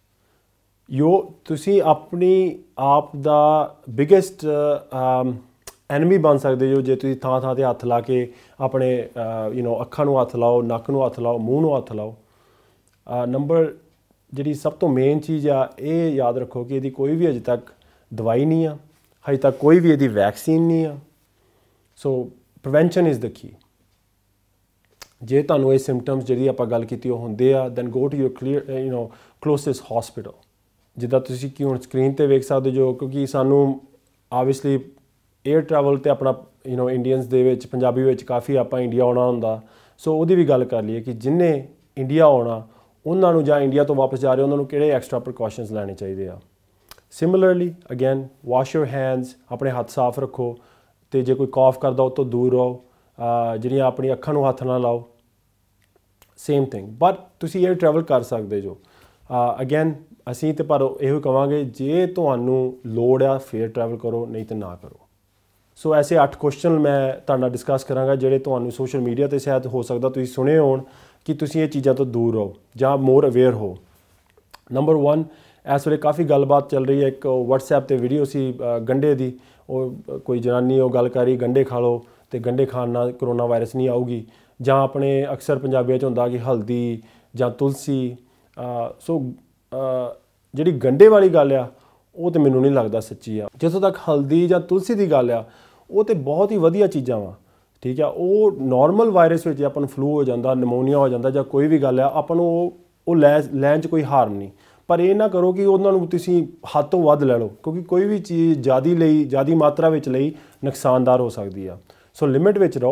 ਤੁਸੀਂ ਆਪਣੀ ਆਪ ਦਾ ਬਿਗੇਸਟ ਐਨਮੀ ਬਣ ਸਕਦੇ ਹੋ ਜੇ ਤੁਸੀਂ ਥਾਂ ਥਾਂ 'ਤੇ ਹੱਥ ਲਾ ਕੇ ਆਪਣੇ ਅੱਖਾਂ ਨੂੰ ਹੱਥ ਲਾਓ, ਨੱਕ ਨੂੰ ਹੱਥ ਲਾਓ, ਮੂੰਹ ਨੂੰ ਹੱਥ ਲਾਓ। ਜਿਹੜੀ ਸਭ ਤੋਂ ਮੇਨ ਚੀਜ਼ ਆ, ਇਹ ਯਾਦ ਰੱਖੋ ਕਿ ਇਹਦੀ ਕੋਈ ਵੀ ਅਜੇ ਤੱਕ ਦਵਾਈ ਨਹੀਂ ਆ, ਹਜੇ ਤੱਕ ਕੋਈ ਵੀ ਇਹਦੀ ਵੈਕਸੀਨ ਨਹੀਂ ਆ। So prevention is the key. ਜੇ ਤੁਹਾਨੂੰ ਇਹ ਸਿੰਪਟਮਸ ਜਿਹੜੀ ਆਪਾਂ ਗੱਲ ਕੀਤੀ ਉਹ ਹੁੰਦੇ ਆ, then go to your closest hospital. ਜਿੱਦਾਂ ਤੁਸੀਂ ਕਿ ਹੁਣ ਸਕਰੀਨ 'ਤੇ ਵੇਖ ਸਕਦੇ ਜੋ, ਕਿਉਂਕਿ ਸਾਨੂੰ ਆਬਵੀਅਸਲੀ ਏਅਰ ਟਰੈਵਲ 'ਤੇ ਆਪਣਾ ਇੰਡੀਅਨਸ ਦੇ ਵਿੱਚ, ਪੰਜਾਬੀ ਵਿੱਚ ਕਾਫੀ ਆਪਾਂ ਇੰਡੀਆ ਆਉਣਾ ਹੁੰਦਾ। ਸੋ ਉਹਦੀ ਵੀ ਗੱਲ ਕਰ ਲਈਏ ਕਿ ਜਿਹਨੇ ਇੰਡੀਆ ਆਉਣਾ ਉਹਨਾਂ ਨੂੰ, ਜਾਂ ਇੰਡੀਆ ਤੋਂ ਵਾਪਸ ਜਾ ਰਹੇ ਉਹਨਾਂ ਨੂੰ ਕਿਹੜੇ ਐਕਸਟਰਾ ਪ੍ਰੀਕਾਸ਼ਨਸ ਲੈਣੇ ਚਾਹੀਦੇ ਆ। Similarly again wash your hands, ਆਪਣੇ ਹੱਥ ਸਾਫ਼ ਰੱਖੋ, ਅਤੇ ਜੇ ਕੋਈ ਕਾਫ ਕਰਦਾ ਉਹ ਤੋਂ ਦੂਰ ਰਹੋ। ਜਿਹੜੀਆਂ ਆਪਣੀ ਅੱਖਾਂ ਨੂੰ ਹੱਥ ਨਾ ਲਾਓ, ਸੇਮ ਥਿੰਗ। ਬਟ ਤੁਸੀਂ ਏਅਰ ਟਰੈਵਲ ਕਰ ਸਕਦੇ ਜੋ। ਅਗੇਨ ਅਸੀਂ ਤਾਂ ਪਰ ਇਹੋ ਕਹਾਂਗੇ ਜੇ ਤੁਹਾਨੂੰ ਲੋੜ ਆ ਫਿਰ ਟਰੈਵਲ ਕਰੋ, ਨਹੀਂ ਤਾਂ ਨਾ ਕਰੋ। ਸੋ ਐਸੇ 8 ਕੁਐਸਚਨ ਮੈਂ ਤੁਹਾਡੇ ਨਾਲ ਡਿਸਕਸ ਕਰਾਂਗਾ ਜਿਹੜੇ ਤੁਹਾਨੂੰ ਸੋਸ਼ਲ ਮੀਡੀਆ 'ਤੇ ਸ਼ਾਇਦ ਹੋ ਸਕਦਾ ਤੁਸੀਂ ਸੁਣੇ ਹੋਣ, ਕਿ ਤੁਸੀਂ ਇਹ ਚੀਜ਼ਾਂ ਤੋਂ ਦੂਰ ਰਹੋ ਜਾਂ ਮੋਰ ਅਵੇਅਰ ਹੋ। ਨੰਬਰ 1, ਇਸ ਵੇਲੇ ਕਾਫੀ ਗੱਲਬਾਤ ਚੱਲ ਰਹੀ ਹੈ। ਇੱਕ ਵਟਸਐਪ 'ਤੇ ਵੀਡੀਓ ਸੀ ਗੰਢੇ ਦੀ, ਉਹ ਕੋਈ ਜਨਾਨੀ ਉਹ ਗੱਲ ਕਰ ਰਹੀ ਗੰਢੇ ਖਾ ਲਓ ਅਤੇ ਗੰਢੇ ਖਾਣ ਨਾਲ ਕਰੋਨਾ ਵਾਇਰਸ ਨਹੀਂ ਆਊਗੀ। ਜਾਂ ਆਪਣੇ ਅਕਸਰ ਪੰਜਾਬੀਆਂ 'ਚ ਹੁੰਦਾ ਕਿ ਹਲਦੀ ਜਾਂ ਤੁਲਸੀ। ਸੋ ਜਿਹੜੀ ਗੰਢੇ ਵਾਲੀ ਗੱਲ ਆ ਉਹ ਤਾਂ ਮੈਨੂੰ ਨਹੀਂ ਲੱਗਦਾ ਸੱਚੀ ਆ। ਜਿੱਥੋਂ ਤੱਕ ਹਲਦੀ ਜਾਂ ਤੁਲਸੀ ਦੀ ਗੱਲ ਆ, ਉਹ ਤਾਂ ਬਹੁਤ ਹੀ ਵਧੀਆ ਚੀਜ਼ਾਂ ਵਾ, ਠੀਕ ਆ। ਉਹ ਨੋਰਮਲ ਵਾਇਰਸ ਵਿੱਚ ਆਪਾਂ ਨੂੰ ਫਲੂ ਹੋ ਜਾਂਦਾ, ਨਮੋਨੀਆ ਹੋ ਜਾਂਦਾ, ਜਾਂ ਕੋਈ ਵੀ ਗੱਲ ਆ, ਆਪਾਂ ਨੂੰ ਉਹ ਲੈਣ 'ਚ ਕੋਈ ਹਾਰਮ ਨਹੀਂ। ਪਰ ਇਹ ਨਾ ਕਰੋ ਕਿ ਉਹਨਾਂ ਨੂੰ ਤੁਸੀਂ ਹੱਦ ਤੋਂ ਵੱਧ ਲੈ ਲਓ, ਕਿਉਂਕਿ ਕੋਈ ਵੀ ਚੀਜ਼ ਜ਼ਿਆਦਾ ਮਾਤਰਾ ਵਿੱਚ ਲਈ ਨੁਕਸਾਨਦਾਰ ਹੋ ਸਕਦੀ ਆ। ਸੋ ਲਿਮਿਟ ਵਿੱਚ ਰਹੋ,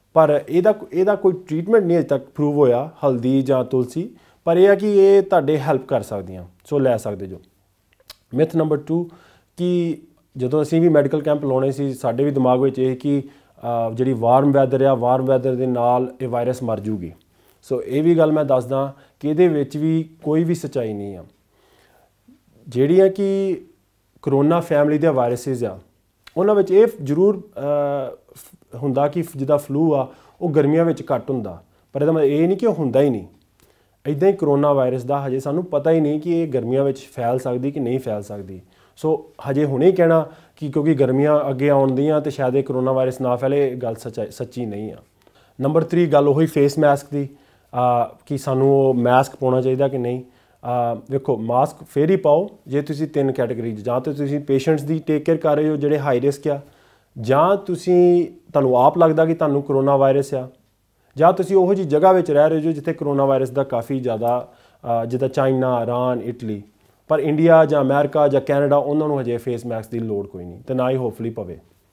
पर ਇਹਦਾ ਕੋਈ ਟ੍ਰੀਟਮੈਂਟ ਨਹੀਂ ਅਜੇ ਤੱਕ ਪ੍ਰੂਵ ਹੋਇਆ ਹਲਦੀ ਜਾਂ ਤੁਲਸੀ, ਪਰ ਇਹ ਆ ਕਿ ਇਹ ਤੁਹਾਡੇ ਹੈਲਪ ਕਰ ਸਕਦੀਆਂ, ਸੋ ਲੈ ਸਕਦੇ ਜੋ। ਮਿਥ ਨੰਬਰ 2 ਕਿ ਜਦੋਂ ਅਸੀਂ ਵੀ ਮੈਡੀਕਲ ਕੈਂਪ ਲਾਉਣੇ ਸੀ ਸਾਡੇ ਵੀ ਦਿਮਾਗ ਵਿੱਚ ਇਹ ਕਿ ਜਿਹੜੀ ਵਾਰਮ ਵੈਦਰ ਆ, ਵਾਰਮ ਵੈਦਰ ਦੇ ਨਾਲ ਇਹ ਵਾਇਰਸ ਮਰ ਜੂਗੀ। ਸੋ ਇਹ ਵੀ ਗੱਲ ਮੈਂ ਦੱਸਦਾ ਕਿ ਇਹਦੇ ਵਿੱਚ ਵੀ ਕੋਈ ਵੀ ਸੱਚਾਈ ਨਹੀਂ ਆ। ਜਿਹੜੀਆਂ ਕਿ ਕਰੋਨਾ ਫੈਮਿਲੀ ਦੇ ਵਾਇਰਸਿਸ ਆ ਉਹਨਾਂ ਵਿੱਚ ਇਹ ਜ਼ਰੂਰ ਹੁੰਦਾ ਕਿ ਜਿੱਦਾਂ ਫਲੂ ਆ ਉਹ ਗਰਮੀਆਂ ਵਿੱਚ ਘੱਟ ਹੁੰਦਾ, ਪਰ ਇਹਦਾ ਮਤਲਬ ਇਹ ਨਹੀਂ ਕਿ ਉਹ ਹੁੰਦਾ ਹੀ ਨਹੀਂ। ਇੱਦਾਂ ਹੀ ਕਰੋਨਾ ਵਾਇਰਸ ਦਾ ਹਜੇ ਸਾਨੂੰ ਪਤਾ ਹੀ ਨਹੀਂ ਕਿ ਇਹ ਗਰਮੀਆਂ ਵਿੱਚ ਫੈਲ ਸਕਦੀ ਕਿ ਨਹੀਂ ਫੈਲ ਸਕਦੀ। ਸੋ ਹਜੇ ਹੁਣੇ ਹੀ ਕਹਿਣਾ ਕਿ ਕਿਉਂਕਿ ਗਰਮੀਆਂ ਅੱਗੇ ਆਉਣ ਦੀਆਂ ਤੇ ਸ਼ਾਇਦ ਇਹ ਕਰੋਨਾ ਵਾਇਰਸ ਨਾ ਫੈਲੇ, ਇਹ ਗੱਲ ਸੱਚੀ ਨਹੀਂ ਆ। ਨੰਬਰ 3 ਗੱਲ ਉਹੀ ਫੇਸ ਮਾਸਕ ਦੀ ਕਿ ਸਾਨੂੰ ਉਹ ਮਾਸਕ ਪਾਉਣਾ ਚਾਹੀਦਾ ਕਿ ਨਹੀਂ। ਵੇਖੋ ਮਾਸਕ ਫਿਰ ਹੀ ਪਾਓ ਜੇ ਤੁਸੀਂ 3 ਕੈਟਾਗਰੀ ਜਾਂ ਤਾਂ ਤੁਸੀਂ ਪੇਸ਼ੈਂਟਸ ਦੀ ਟੇਕ ਕੇਅਰ ਕਰ ਰਹੇ ਹੋ ਜਿਹੜੇ ਹਾਈ ਰਿਸਕ ਆ, ਜਾਂ ਤੁਹਾਨੂੰ ਆਪ ਲੱਗਦਾ ਕਿ ਤੁਹਾਨੂੰ ਕਰੋਨਾ ਵਾਇਰਸ ਆ, ਜਾਂ ਤੁਸੀਂ ਉਹੋ ਜਿਹੀ ਜਗ੍ਹਾ ਵਿੱਚ ਰਹਿ ਰਹੇ ਹੋ ਜਿੱਥੇ ਕਰੋਨਾ ਵਾਇਰਸ ਦਾ ਕਾਫੀ ਜ਼ਿਆਦਾ ਜਿੱਦਾਂ ਚਾਈਨਾ, ਇਰਾਨ, ਇਟਲੀ, ਪਰ ਇੰਡੀਆ ਜਾਂ ਅਮਰੀਕਾ ਜਾਂ ਕੈਨੇਡਾ ਉਹਨਾਂ ਨੂੰ ਹਜੇ ਫੇਸ ਮਾਸਕ ਦੀ ਲੋੜ ਕੋਈ ਨਹੀਂ ਤੇ ਨਾ ਹੀ ਹੋਪਫੁਲੀ ਪਵੇ।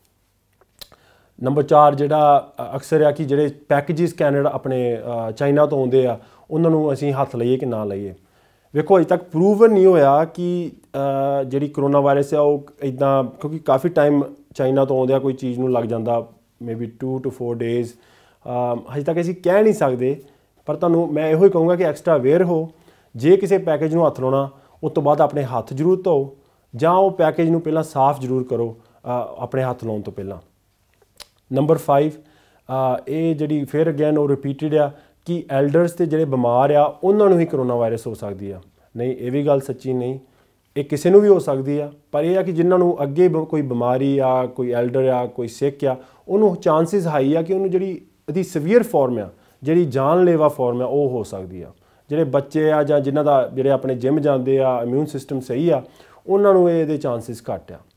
ਨੰਬਰ 4 ਜਿਹੜਾ ਅਕਸਰ ਆ ਕਿ ਜਿਹੜੇ ਪੈਕੇਜਿਸ ਕੈਨੇਡਾ ਆਪਣੇ ਚਾਈਨਾ ਤੋਂ ਆਉਂਦੇ ਆ ਉਹਨਾਂ ਨੂੰ ਅਸੀਂ ਹੱਥ ਲਈਏ ਕਿ ਨਾ ਲਈਏ। ਵੇਖੋ ਅਜੇ ਤੱਕ ਪ੍ਰੂਵਨ ਨਹੀਂ ਹੋਇਆ ਕਿ ਜਿਹੜੀ ਕਰੋਨਾ ਵਾਇਰਸ ਆ ਉਹ ਇੱਦਾਂ, ਕਿਉਂਕਿ ਕਾਫੀ ਟਾਈਮ ਚਾਈਨਾ ਤੋਂ ਆਉਂਦਿਆਂ ਕੋਈ ਚੀਜ਼ ਨੂੰ ਲੱਗ ਜਾਂਦਾ, ਮੇਬੀ 2 to 4 days। ਹਜੇ ਤੱਕ ਅਸੀਂ ਕਹਿ ਨਹੀਂ ਸਕਦੇ, ਪਰ ਤੁਹਾਨੂੰ ਮੈਂ ਇਹੋ ਹੀ ਕਹੂੰਗਾ ਕਿ ਐਕਸਟਰਾ ਅਵੇਅਰ ਹੋ। ਜੇ ਕਿਸੇ ਪੈਕੇਜ ਨੂੰ ਹੱਥ ਲਾਉਣਾ ਉਸ ਤੋਂ ਬਾਅਦ ਆਪਣੇ ਹੱਥ ਜ਼ਰੂਰ ਧੋਓ, ਜਾਂ ਉਹ ਪੈਕੇਜ ਨੂੰ ਪਹਿਲਾਂ ਸਾਫ਼ ਜ਼ਰੂਰ ਕਰੋ ਆਪਣੇ ਹੱਥ ਲਾਉਣ ਤੋਂ ਪਹਿਲਾਂ। ਨੰਬਰ 5 ਇਹ ਜਿਹੜੀ ਫਿਰ ਅਗੇਨ ਉਹ ਰਿਪੀਟਡ ਆ ਕਿ ਐਲਡਰਸ ਤੇ ਜਿਹੜੇ ਬਿਮਾਰ ਆ ਉਹਨਾਂ ਨੂੰ ਹੀ ਕਰੋਨਾ ਵਾਇਰਸ ਹੋ ਸਕਦੀ ਆ। ਨਹੀਂ, ਇਹ ਵੀ ਗੱਲ ਸੱਚੀ ਨਹੀਂ, ਇਹ ਕਿਸੇ ਨੂੰ ਵੀ ਹੋ ਸਕਦੀ ਆ, ਪਰ ਇਹ ਆ ਕਿ ਜਿਨ੍ਹਾਂ ਨੂੰ ਅੱਗੇ ਕੋਈ ਬਿਮਾਰੀ ਆ, ਕੋਈ ਐਲਡਰ ਆ, ਕੋਈ ਸਿੱਕ ਆ, ਉਹਨੂੰ ਚਾਂਸਿਸ ਹਾਈ ਆ ਕਿ ਉਹਨੂੰ ਜਿਹੜੀ ਇਹਦੀ ਸੀਵੀਅਰ ਫਾਰਮ ਆ, ਜਿਹੜੀ ਜਾਨਲੇਵਾ ਫਾਰਮ ਆ, ਉਹ ਹੋ ਸਕਦੀ ਆ। ਜਿਹੜੇ ਬੱਚੇ ਆ ਜਾਂ ਜਿਨ੍ਹਾਂ ਦਾ ਜਿਹੜੇ ਆਪਣੇ ਜਿਮ ਜਾਂਦੇ ਆ, ਇਮਿਊਨ ਸਿਸਟਮ ਸਹੀ ਆ, ਉਹਨਾਂ ਨੂੰ ਇਹਦੇ ਚਾਂਸਿਸ ਘੱਟ ਆ।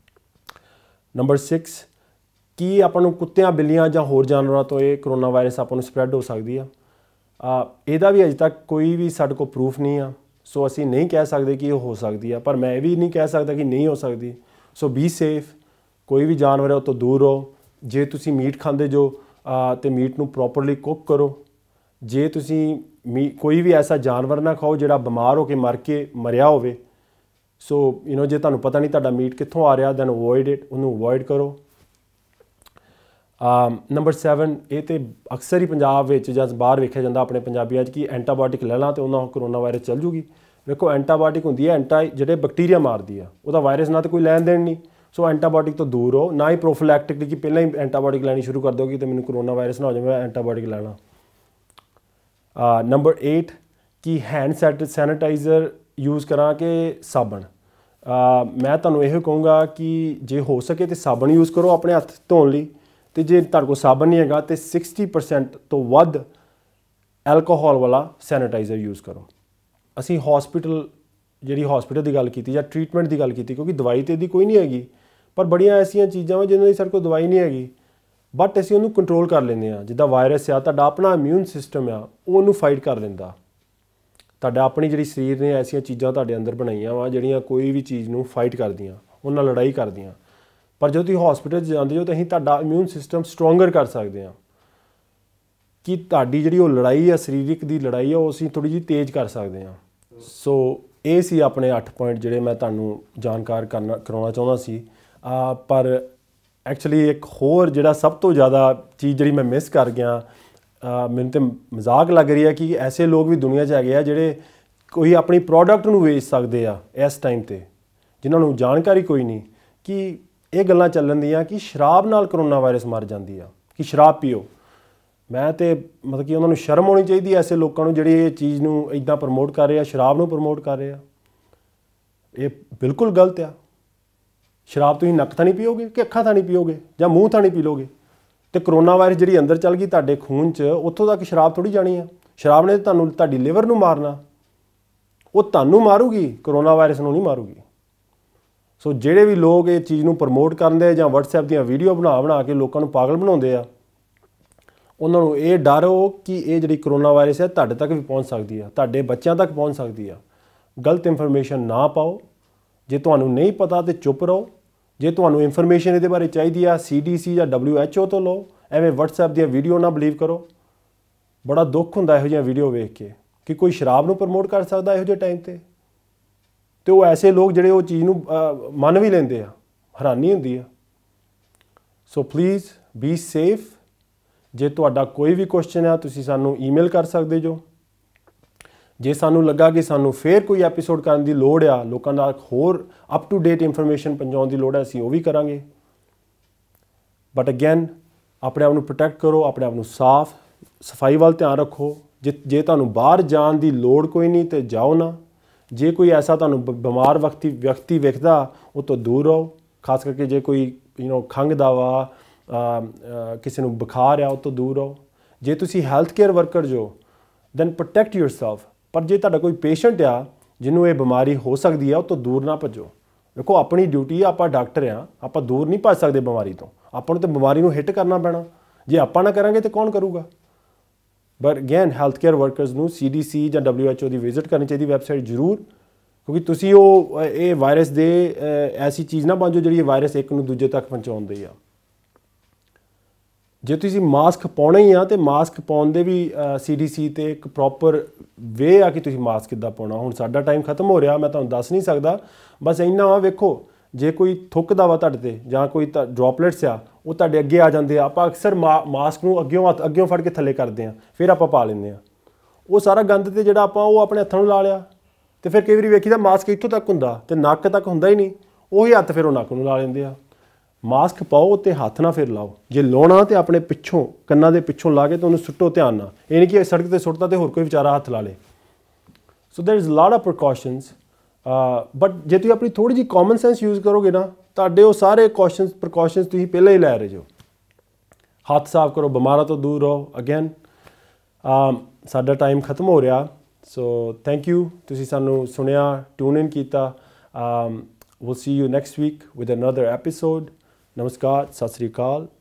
ਨੰਬਰ 6 ਕੀ ਆਪਾਂ ਨੂੰ ਕੁੱਤਿਆਂ, ਬਿੱਲੀਆਂ ਜਾਂ ਹੋਰ ਜਾਨਵਰਾਂ ਤੋਂ ਇਹ ਕਰੋਨਾ ਵਾਇਰਸ ਆਪਾਂ ਨੂੰ ਸਪਰੈਡ ਹੋ ਸਕਦੀ ਆ। ਇਹਦਾ ਵੀ ਅਜੇ ਤੱਕ ਕੋਈ ਵੀ ਸਾਡੇ ਕੋਲ ਪ੍ਰੂਫ ਨਹੀਂ ਆ, ਸੋ ਅਸੀਂ ਨਹੀਂ ਕਹਿ ਸਕਦੇ ਕਿ ਇਹ ਹੋ ਸਕਦੀ ਆ, ਪਰ ਮੈਂ ਇਹ ਵੀ ਨਹੀਂ ਕਹਿ ਸਕਦਾ ਕਿ ਨਹੀਂ ਹੋ ਸਕਦੀ। ਸੋ ਬੀ ਸੇਫ, ਕੋਈ ਵੀ ਜਾਨਵਰ ਹੈ ਉਹ ਤੋਂ ਦੂਰ ਰਹੋ। ਜੇ ਤੁਸੀਂ ਮੀਟ ਖਾਂਦੇ ਜੋ ਤੇ ਮੀਟ ਨੂੰ ਪ੍ਰੋਪਰਲੀ ਕੁੱਕ ਕਰੋ। ਜੇ ਤੁਸੀਂ ਕੋਈ ਵੀ ਐਸਾ ਜਾਨਵਰ ਨਾ ਖਾਓ ਜਿਹੜਾ ਬਿਮਾਰ ਹੋ ਕੇ ਮਰਿਆ ਹੋਵੇ। ਸੋ ਜੇ ਤੁਹਾਨੂੰ ਪਤਾ ਨਹੀਂ ਤੁਹਾਡਾ ਮੀਟ ਕਿੱਥੋਂ ਆ ਰਿਹਾ, ਦੈਨ ਅਵੋਇਡ ਇਟ, ਉਹਨੂੰ ਅਵੋਇਡ ਕਰੋ। ਨੰਬਰ 7 ਇਹ ਤਾਂ ਅਕਸਰ ਹੀ ਪੰਜਾਬ ਵਿੱਚ ਜਾਂ ਬਾਹਰ ਵੇਖਿਆ ਜਾਂਦਾ ਆਪਣੇ ਪੰਜਾਬੀਆਂ 'ਚ ਕਿ ਐਂਟੀਬਾਇਓਟਿਕ ਲੈ ਲਾਂ ਅਤੇ ਉਹਨਾਂ ਕਰੋਨਾ ਵਾਇਰਸ ਚੱਲ ਜੂਗੀ। ਵੇਖੋ ਐਂਟੀਬਾਇਓਟਿਕ ਹੁੰਦੀ ਹੈ ਜਿਹੜੇ ਬੈਕਟੀਰੀਆ ਮਾਰਦੀ ਆ, ਉਹਦਾ ਵਾਇਰਸ ਨਾਲ ਤਾਂ ਕੋਈ ਲੈਣ ਦੇਣ ਨਹੀਂ। ਸੋ ਐਂਟੀਬਾਇਓਟਿਕ ਤੋਂ ਦੂਰ ਰਹੋ, ਨਾ ਹੀ ਪ੍ਰੋਫਿਲੈਕਟਿਕ ਕਿ ਪਹਿਲਾਂ ਹੀ ਐਂਟੀਬਾਇਓਟਿਕ ਲੈਣੀ ਸ਼ੁਰੂ ਕਰ ਦਿਓਗੇ ਅਤੇ ਮੈਨੂੰ ਕਰੋਨਾ ਵਾਇਰਸ ਨਾ ਹੋ ਜਾਵੇ, ਮੈਂ ਐਂਟੀਬਾਇਓਟਿਕ ਲੈਣਾ। ਨੰਬਰ 8 ਕਿ ਹੈਂਡ ਸੈਨੀਟਾਈਜ਼ਰ ਯੂਜ਼ ਕਰਾਂ ਕਿ ਸਾਬਣ। ਮੈਂ ਤੁਹਾਨੂੰ ਇਹੋ ਕਹੂੰਗਾ ਕਿ ਜੇ ਹੋ ਸਕੇ ਤਾਂ ਸਾਬਣ ਯੂਜ਼ ਕਰੋ ਆਪਣੇ ਹੱਥ ਧੋਣ ਲਈ, ਅਤੇ ਜੇ ਤੁਹਾਡੇ ਕੋਲ ਸਾਬਣ ਨਹੀਂ ਹੈਗਾ ਤਾਂ 60% ਤੋਂ ਵੱਧ ਐਲਕੋਹਲ ਵਾਲਾ ਸੈਨੀਟਾਈਜ਼ਰ ਯੂਜ਼ ਕਰੋ। ਅਸੀਂ ਹਸਪੀਟਲ ਦੀ ਗੱਲ ਕੀਤੀ ਜਾਂ ਟ੍ਰੀਟਮੈਂਟ ਦੀ ਗੱਲ ਕੀਤੀ, ਕਿਉਂਕਿ ਦਵਾਈ ਤਾਂ ਇਹਦੀ ਕੋਈ ਨਹੀਂ ਹੈਗੀ, ਪਰ ਬੜੀਆਂ ਐਸੀਆਂ ਚੀਜ਼ਾਂ ਵਾ ਜਿਹਨਾਂ ਦੀ ਸਾਡੇ ਕੋਲ ਦਵਾਈ ਨਹੀਂ ਹੈਗੀ, ਬਟ ਅਸੀਂ ਉਹਨੂੰ ਕੰਟਰੋਲ ਕਰ ਲੈਂਦੇ ਹਾਂ। ਜਿੱਦਾਂ ਵਾਇਰਸ ਆ, ਤੁਹਾਡਾ ਆਪਣਾ ਇਮਿਊਨ ਸਿਸਟਮ ਆ, ਉਹ ਉਹਨੂੰ ਫਾਈਟ ਕਰ ਲੈਂਦਾ। ਤੁਹਾਡਾ ਆਪਣੀ ਜਿਹੜੀ ਸਰੀਰ ਨੇ ਐਸੀਆਂ ਚੀਜ਼ਾਂ ਤੁਹਾਡੇ ਅੰਦਰ ਬਣਾਈਆਂ ਵਾ ਜਿਹੜੀਆਂ ਕੋਈ ਵੀ ਚੀਜ਼ ਨੂੰ ਫਾਈਟ ਕਰਦੀਆਂ, ਉਹਨਾਂ ਨਾਲ ਲੜਾਈ ਕਰਦੀਆਂ। ਪਰ ਜਦੋਂ ਤੁਸੀਂ ਹਸਪੀਟਲ 'ਚ ਜਾਂਦੇ ਹੋ ਤਾਂ ਅਸੀਂ ਤੁਹਾਡਾ ਇਮਿਊਨ ਸਿਸਟਮ ਸਟਰੋਂਗਰ ਕਰ ਸਕਦੇ ਹਾਂ ਕਿ ਤੁਹਾਡੀ ਜਿਹੜੀ ਉਹ ਲੜਾਈ ਆ, ਸਰੀਰਕ ਦੀ ਲੜਾਈ ਆ, ਉਹ ਅਸੀਂ ਥੋੜ੍ਹੀ ਜਿਹੀ ਤੇਜ਼ ਕਰ ਸਕਦੇ ਹਾਂ। ਸੋ ਇਹ ਸੀ ਆਪਣੇ 8 ਪੁਆਇੰਟ ਜਿਹੜੇ ਮੈਂ ਤੁਹਾਨੂੰ ਜਾਣਕਾਰ ਕਰਾਉਣਾ ਚਾਹੁੰਦਾ ਸੀ। ਪਰ ਐਕਚੁਅਲੀ ਇੱਕ ਹੋਰ ਜਿਹੜਾ ਸਭ ਤੋਂ ਜ਼ਿਆਦਾ ਚੀਜ਼ ਜਿਹੜੀ ਮੈਂ ਮਿਸ ਕਰ ਗਿਆ, ਮੈਨੂੰ ਤਾਂ ਮਜ਼ਾਕ ਲੱਗ ਰਹੀ ਹੈ ਕਿ ਐਸੇ ਲੋਕ ਵੀ ਦੁਨੀਆ 'ਚ ਹੈਗੇ ਆ ਜਿਹੜੇ ਕੋਈ ਆਪਣੀ ਪ੍ਰੋਡਕਟ ਨੂੰ ਵੇਚ ਸਕਦੇ ਆ ਇਸ ਟਾਈਮ 'ਤੇ, ਜਿਨ੍ਹਾਂ ਨੂੰ ਜਾਣਕਾਰੀ ਕੋਈ ਨਹੀਂ ਕਿ ਇਹ ਗੱਲਾਂ ਚੱਲਣ ਦੀਆਂ ਕਿ ਸ਼ਰਾਬ ਨਾਲ ਕਰੋਨਾ ਵਾਇਰਸ ਮਰ ਜਾਂਦੀ ਆ, ਕਿ ਸ਼ਰਾਬ ਪੀਓ। ਮੈਂ ਤਾਂ ਮਤਲਬ ਕਿ ਉਹਨਾਂ ਨੂੰ ਸ਼ਰਮ ਆਉਣੀ ਚਾਹੀਦੀ ਐਸੇ ਲੋਕਾਂ ਨੂੰ ਜਿਹੜੇ ਇਹ ਚੀਜ਼ ਨੂੰ ਇੱਦਾਂ ਪ੍ਰਮੋਟ ਕਰ ਰਹੇ ਆ, ਸ਼ਰਾਬ ਨੂੰ ਪ੍ਰਮੋਟ ਕਰ ਰਹੇ ਆ। ਇਹ ਬਿਲਕੁਲ ਗਲਤ ਆ। ਸ਼ਰਾਬ ਤੁਸੀਂ ਨੱਕ ਥਾਣੀ ਪੀਓਗੇ ਕਿ ਅੱਖਾਂ ਥਾਣੀ ਪੀਓਗੇ ਜਾਂ ਮੂੰਹ ਥਾਣੀ ਪੀ ਲੋਗੇ, ਅਤੇ ਕਰੋਨਾ ਵਾਇਰਸ ਜਿਹੜੀ ਅੰਦਰ ਚੱਲ ਗਈ ਤੁਹਾਡੇ ਖੂਨ 'ਚ, ਉੱਥੋਂ ਤੱਕ ਸ਼ਰਾਬ ਥੋੜ੍ਹੀ ਜਾਣੀ ਆ। ਸ਼ਰਾਬ ਨੇ ਤੁਹਾਡੀ ਲਿਵਰ ਨੂੰ ਮਾਰਨਾ, ਉਹ ਤੁਹਾਨੂੰ ਮਾਰੂਗੀ, ਕਰੋਨਾ ਵਾਇਰਸ ਨੂੰ ਨਹੀਂ ਮਾਰੂਗੀ। ਸੋ ਜਿਹੜੇ ਵੀ ਲੋਕ ਇਹ ਚੀਜ਼ ਨੂੰ ਪ੍ਰਮੋਟ ਕਰਦੇ ਜਾਂ WhatsApp ਦੀਆਂ ਵੀਡੀਓ ਬਣਾ ਕੇ ਲੋਕਾਂ ਨੂੰ ਪਾਗਲ ਬਣਾਉਂਦੇ ਆ, ਉਹਨਾਂ ਨੂੰ ਇਹ ਡਰ ਹੋ ਕਿ ਇਹ ਜਿਹੜੀ ਕਰੋਨਾ ਵਾਇਰਸ ਹੈ ਤੁਹਾਡੇ ਤੱਕ ਵੀ ਪਹੁੰਚ ਸਕਦੀ ਆ, ਤੁਹਾਡੇ ਬੱਚਿਆਂ ਤੱਕ ਪਹੁੰਚ ਸਕਦੀ ਆ। ਗਲਤ ਇਨਫੋਰਮੇਸ਼ਨ ਨਾ ਪਾਓ। ਜੇ ਤੁਹਾਨੂੰ ਨਹੀਂ ਪਤਾ ਤਾਂ ਚੁੱਪ ਰਹੋ। ਜੇ ਤੁਹਾਨੂੰ ਇਨਫੋਰਮੇਸ਼ਨ ਇਹਦੇ ਬਾਰੇ ਚਾਹੀਦੀ ਆ CDC ਜਾਂ WHO ਤੋਂ ਲਓ, ਐਵੇਂ WhatsApp ਦੀਆਂ ਵੀਡੀਓ ਨਾ ਬਲੀਵ ਕਰੋ। ਬੜਾ ਦੁੱਖ ਹੁੰਦਾ ਇਹੋ ਜਿਹੀਆਂ ਵੀਡੀਓ ਵੇਖ ਕੇ ਕਿ ਕੋਈ ਸ਼ਰਾਬ ਨੂੰ ਪ੍ਰਮੋਟ ਕਰ ਸਕਦਾ ਇਹੋ ਜਿਹੇ ਟਾਈਮ ਤੇ ਉਹ ਐਸੇ ਲੋਕ ਜਿਹੜੇ ਉਹ ਚੀਜ਼ ਨੂੰ ਮੰਨ ਵੀ ਲੈਂਦੇ ਆ, ਹੈਰਾਨੀ ਹੁੰਦੀ ਆ। So please be safe. ਜੇ ਤੁਹਾਡਾ ਕੋਈ ਵੀ ਕੁਐਸਚਨ ਆ ਤੁਸੀਂ ਸਾਨੂੰ ਈਮੇਲ ਕਰ ਸਕਦੇ ਜੋ। ਜੇ ਸਾਨੂੰ ਲੱਗਾ ਕਿ ਸਾਨੂੰ ਫੇਰ ਕੋਈ ਐਪੀਸੋਡ ਕਰਨ ਦੀ ਲੋੜ ਆ, ਲੋਕਾਂ ਦਾ ਹੋਰ ਅਪ ਟੂ ਡੇਟ ਇਨਫੋਰਮੇਸ਼ਨ ਪਹੁੰਚਾਉਣ ਦੀ ਲੋੜ ਹੈ, ਅਸੀਂ ਉਹ ਵੀ ਕਰਾਂਗੇ। ਬਟ ਅਗੇਨ ਆਪਣੇ ਆਪ ਨੂੰ ਪ੍ਰੋਟੈਕਟ ਕਰੋ, ਆਪਣੇ ਆਪ ਨੂੰ ਸਫਾਈ ਵੱਲ ਧਿਆਨ ਰੱਖੋ। ਜੇ ਤੁਹਾਨੂੰ ਬਾਹਰ ਜਾਣ ਦੀ ਲੋੜ ਕੋਈ ਨਹੀਂ ਤੇ ਜਾਓ ਨਾ। ਜੇ ਕੋਈ ਐਸਾ ਤੁਹਾਨੂੰ ਬਿਮਾਰ ਵਿਅਕਤੀ ਵੇਖਦਾ ਉਹ ਤੋਂ ਦੂਰ ਰਹੋ। ਖਾਸ ਕਰਕੇ ਜੇ ਕੋਈ ਖੰਘਦਾ ਵਾ, ਕਿਸੇ ਨੂੰ ਬੁਖਾਰ ਆ, ਉਹ ਤੋਂ ਦੂਰ ਰਹੋ। ਜੇ ਤੁਸੀਂ ਹੈਲਥ ਕੇਅਰ ਵਰਕਰ ਜੋ ਦੈਨ ਪ੍ਰੋਟੈਕਟ ਯੂਰਸੈਲਫ। ਪਰ ਜੇ ਤੁਹਾਡਾ ਕੋਈ ਪੇਸ਼ੈਂਟ ਆ ਜਿਹਨੂੰ ਇਹ ਬਿਮਾਰੀ ਹੋ ਸਕਦੀ ਆ, ਉਹ ਤੋਂ ਦੂਰ ਨਾ ਭੱਜੋ। ਦੇਖੋ ਆਪਣੀ ਡਿਊਟੀ ਆ, ਆਪਾਂ ਡਾਕਟਰ ਆ, ਆਪਾਂ ਦੂਰ ਨਹੀਂ ਭੱਜ ਸਕਦੇ ਬਿਮਾਰੀ ਤੋਂ। ਆਪਾਂ ਨੂੰ ਤਾਂ ਬਿਮਾਰੀ ਨੂੰ ਹਿੱਟ ਕਰਨਾ ਪੈਣਾ। ਜੇ ਆਪਾਂ ਨਾ ਕਰਾਂਗੇ ਤਾਂ ਕੌਣ ਕਰੂਗਾ? But again health care workers ਨੂੰ CDC ਜਾਂ WHO ਦੀ ਵਿਜ਼ਿਟ ਕਰਨੀ ਚਾਹੀਦੀ ਵੈਬਸਾਈਟ ਜ਼ਰੂਰ, ਕਿਉਂਕਿ ਤੁਸੀਂ ਇਹ ਵਾਇਰਸ ਦੇ ਐਸੀ ਚੀਜ਼ ਨਾ ਬਣ ਜਾਓ ਜਿਹੜੀ ਇਹ ਵਾਇਰਸ ਇੱਕ ਨੂੰ ਦੂਜੇ ਤੱਕ ਪਹੁੰਚਾਉਂਦੀ ਆ। ਜੇ ਤੁਸੀਂ ਮਾਸਕ ਪਾਉਣਾ ਹੀ ਆ ਤੇ ਮਾਸਕ ਪਾਉਣ ਦੇ ਵੀ CDC ਤੇ ਇੱਕ ਪ੍ਰੋਪਰ ਵੇ ਆ ਕਿ ਤੁਸੀਂ ਮਾਸਕ ਕਿੱਦਾਂ ਪਾਉਣਾ। ਹੁਣ ਸਾਡਾ ਟਾਈਮ ਖਤਮ ਹੋ ਰਿਹਾ, ਮੈਂ ਤੁਹਾਨੂੰ ਦੱਸ ਨਹੀਂ ਸਕਦਾ। ਬਸ ਇੰਨਾ ਵਾ, ਵੇਖੋ ਜੇ ਕੋਈ ਥੁੱਕਦਾ ਵਾ ਤੁਹਾਡੇ ਤੇ ਜਾਂ ਕੋਈ ਡ੍ਰੌਪਲੇਟਸ ਆ ਉਹ ਤੁਹਾਡੇ ਅੱਗੇ ਆ ਜਾਂਦੇ ਆ, ਆਪਾਂ ਅਕਸਰ ਮਾਸਕ ਨੂੰ ਅੱਗਿਓਂ ਫੜ ਕੇ ਥੱਲੇ ਕਰਦੇ ਆ, ਫਿਰ ਆਪਾਂ ਪਾ ਲੈਂਦੇ ਆ। ਉਹ ਸਾਰਾ ਗੰਦ ਤੇ ਜਿਹੜਾ ਆਪਾਂ ਉਹ ਆਪਣੇ ਹੱਥਾਂ ਨੂੰ ਲਾ ਲਿਆ। ਤੇ ਫਿਰ ਕਈ ਵਾਰੀ ਵੇਖੀਦਾ ਮਾਸਕ ਇੱਥੋਂ ਤੱਕ ਹੁੰਦਾ ਤੇ ਨੱਕ ਤੱਕ ਹੁੰਦਾ ਹੀ ਨਹੀਂ, ਉਹੀ ਹੱਥ ਫਿਰ ਉਹ ਨੱਕ ਨੂੰ ਲਾ ਲੈਂਦੇ ਆ। ਮਾਸਕ ਪਾਓ ਤੇ ਹੱਥ ਨਾ ਫਿਰ ਲਾਓ। ਜੇ ਲਾਉਣਾ ਤੇ ਆਪਣੇ ਪਿੱਛੋਂ ਕੰਨਾਂ ਦੇ ਪਿੱਛੋਂ ਲਾ ਕੇ ਤੇ ਉਹਨੂੰ ਸੁੱਟੋ ਧਿਆਨ ਨਾਲ। ਇਹ ਨਹੀਂ ਕਿ ਸੜਕ ਤੇ ਸੁੱਟਦਾ ਤੇ ਹੋਰ ਕੋਈ ਵਿਚਾਰਾ ਹੱਥ ਲਾ ਲੇ। So there is lot of precautions. But ਜੇ ਤੁਸੀਂ ਆਪਣੀ ਥੋੜ੍ਹੀ ਜਿਹੀ ਕਾਮਨ ਸੈਂਸ ਯੂਜ਼ ਕਰੋਗੇ ਨਾ, ਤੁਹਾਡੇ ਉਹ ਸਾਰੇ ਪ੍ਰੀਕਾਸ਼ਨਸ ਤੁਸੀਂ ਪਹਿਲਾਂ ਹੀ ਲੈ ਰਹੇ ਜੋ। ਹੱਥ ਸਾਫ਼ ਕਰੋ, ਬਿਮਾਰਾਂ ਤੋਂ ਦੂਰ ਰਹੋ। ਅਗੇਨ ਸਾਡਾ ਟਾਈਮ ਖਤਮ ਹੋ ਰਿਹਾ। ਸੋ ਥੈਂਕ ਯੂ, ਤੁਸੀਂ ਸਾਨੂੰ ਸੁਣਿਆ, ਟਿਊਨ ਇਨ ਕੀਤਾ। we'll see you next week with another episode. Namaskar, Sat Sri Akal.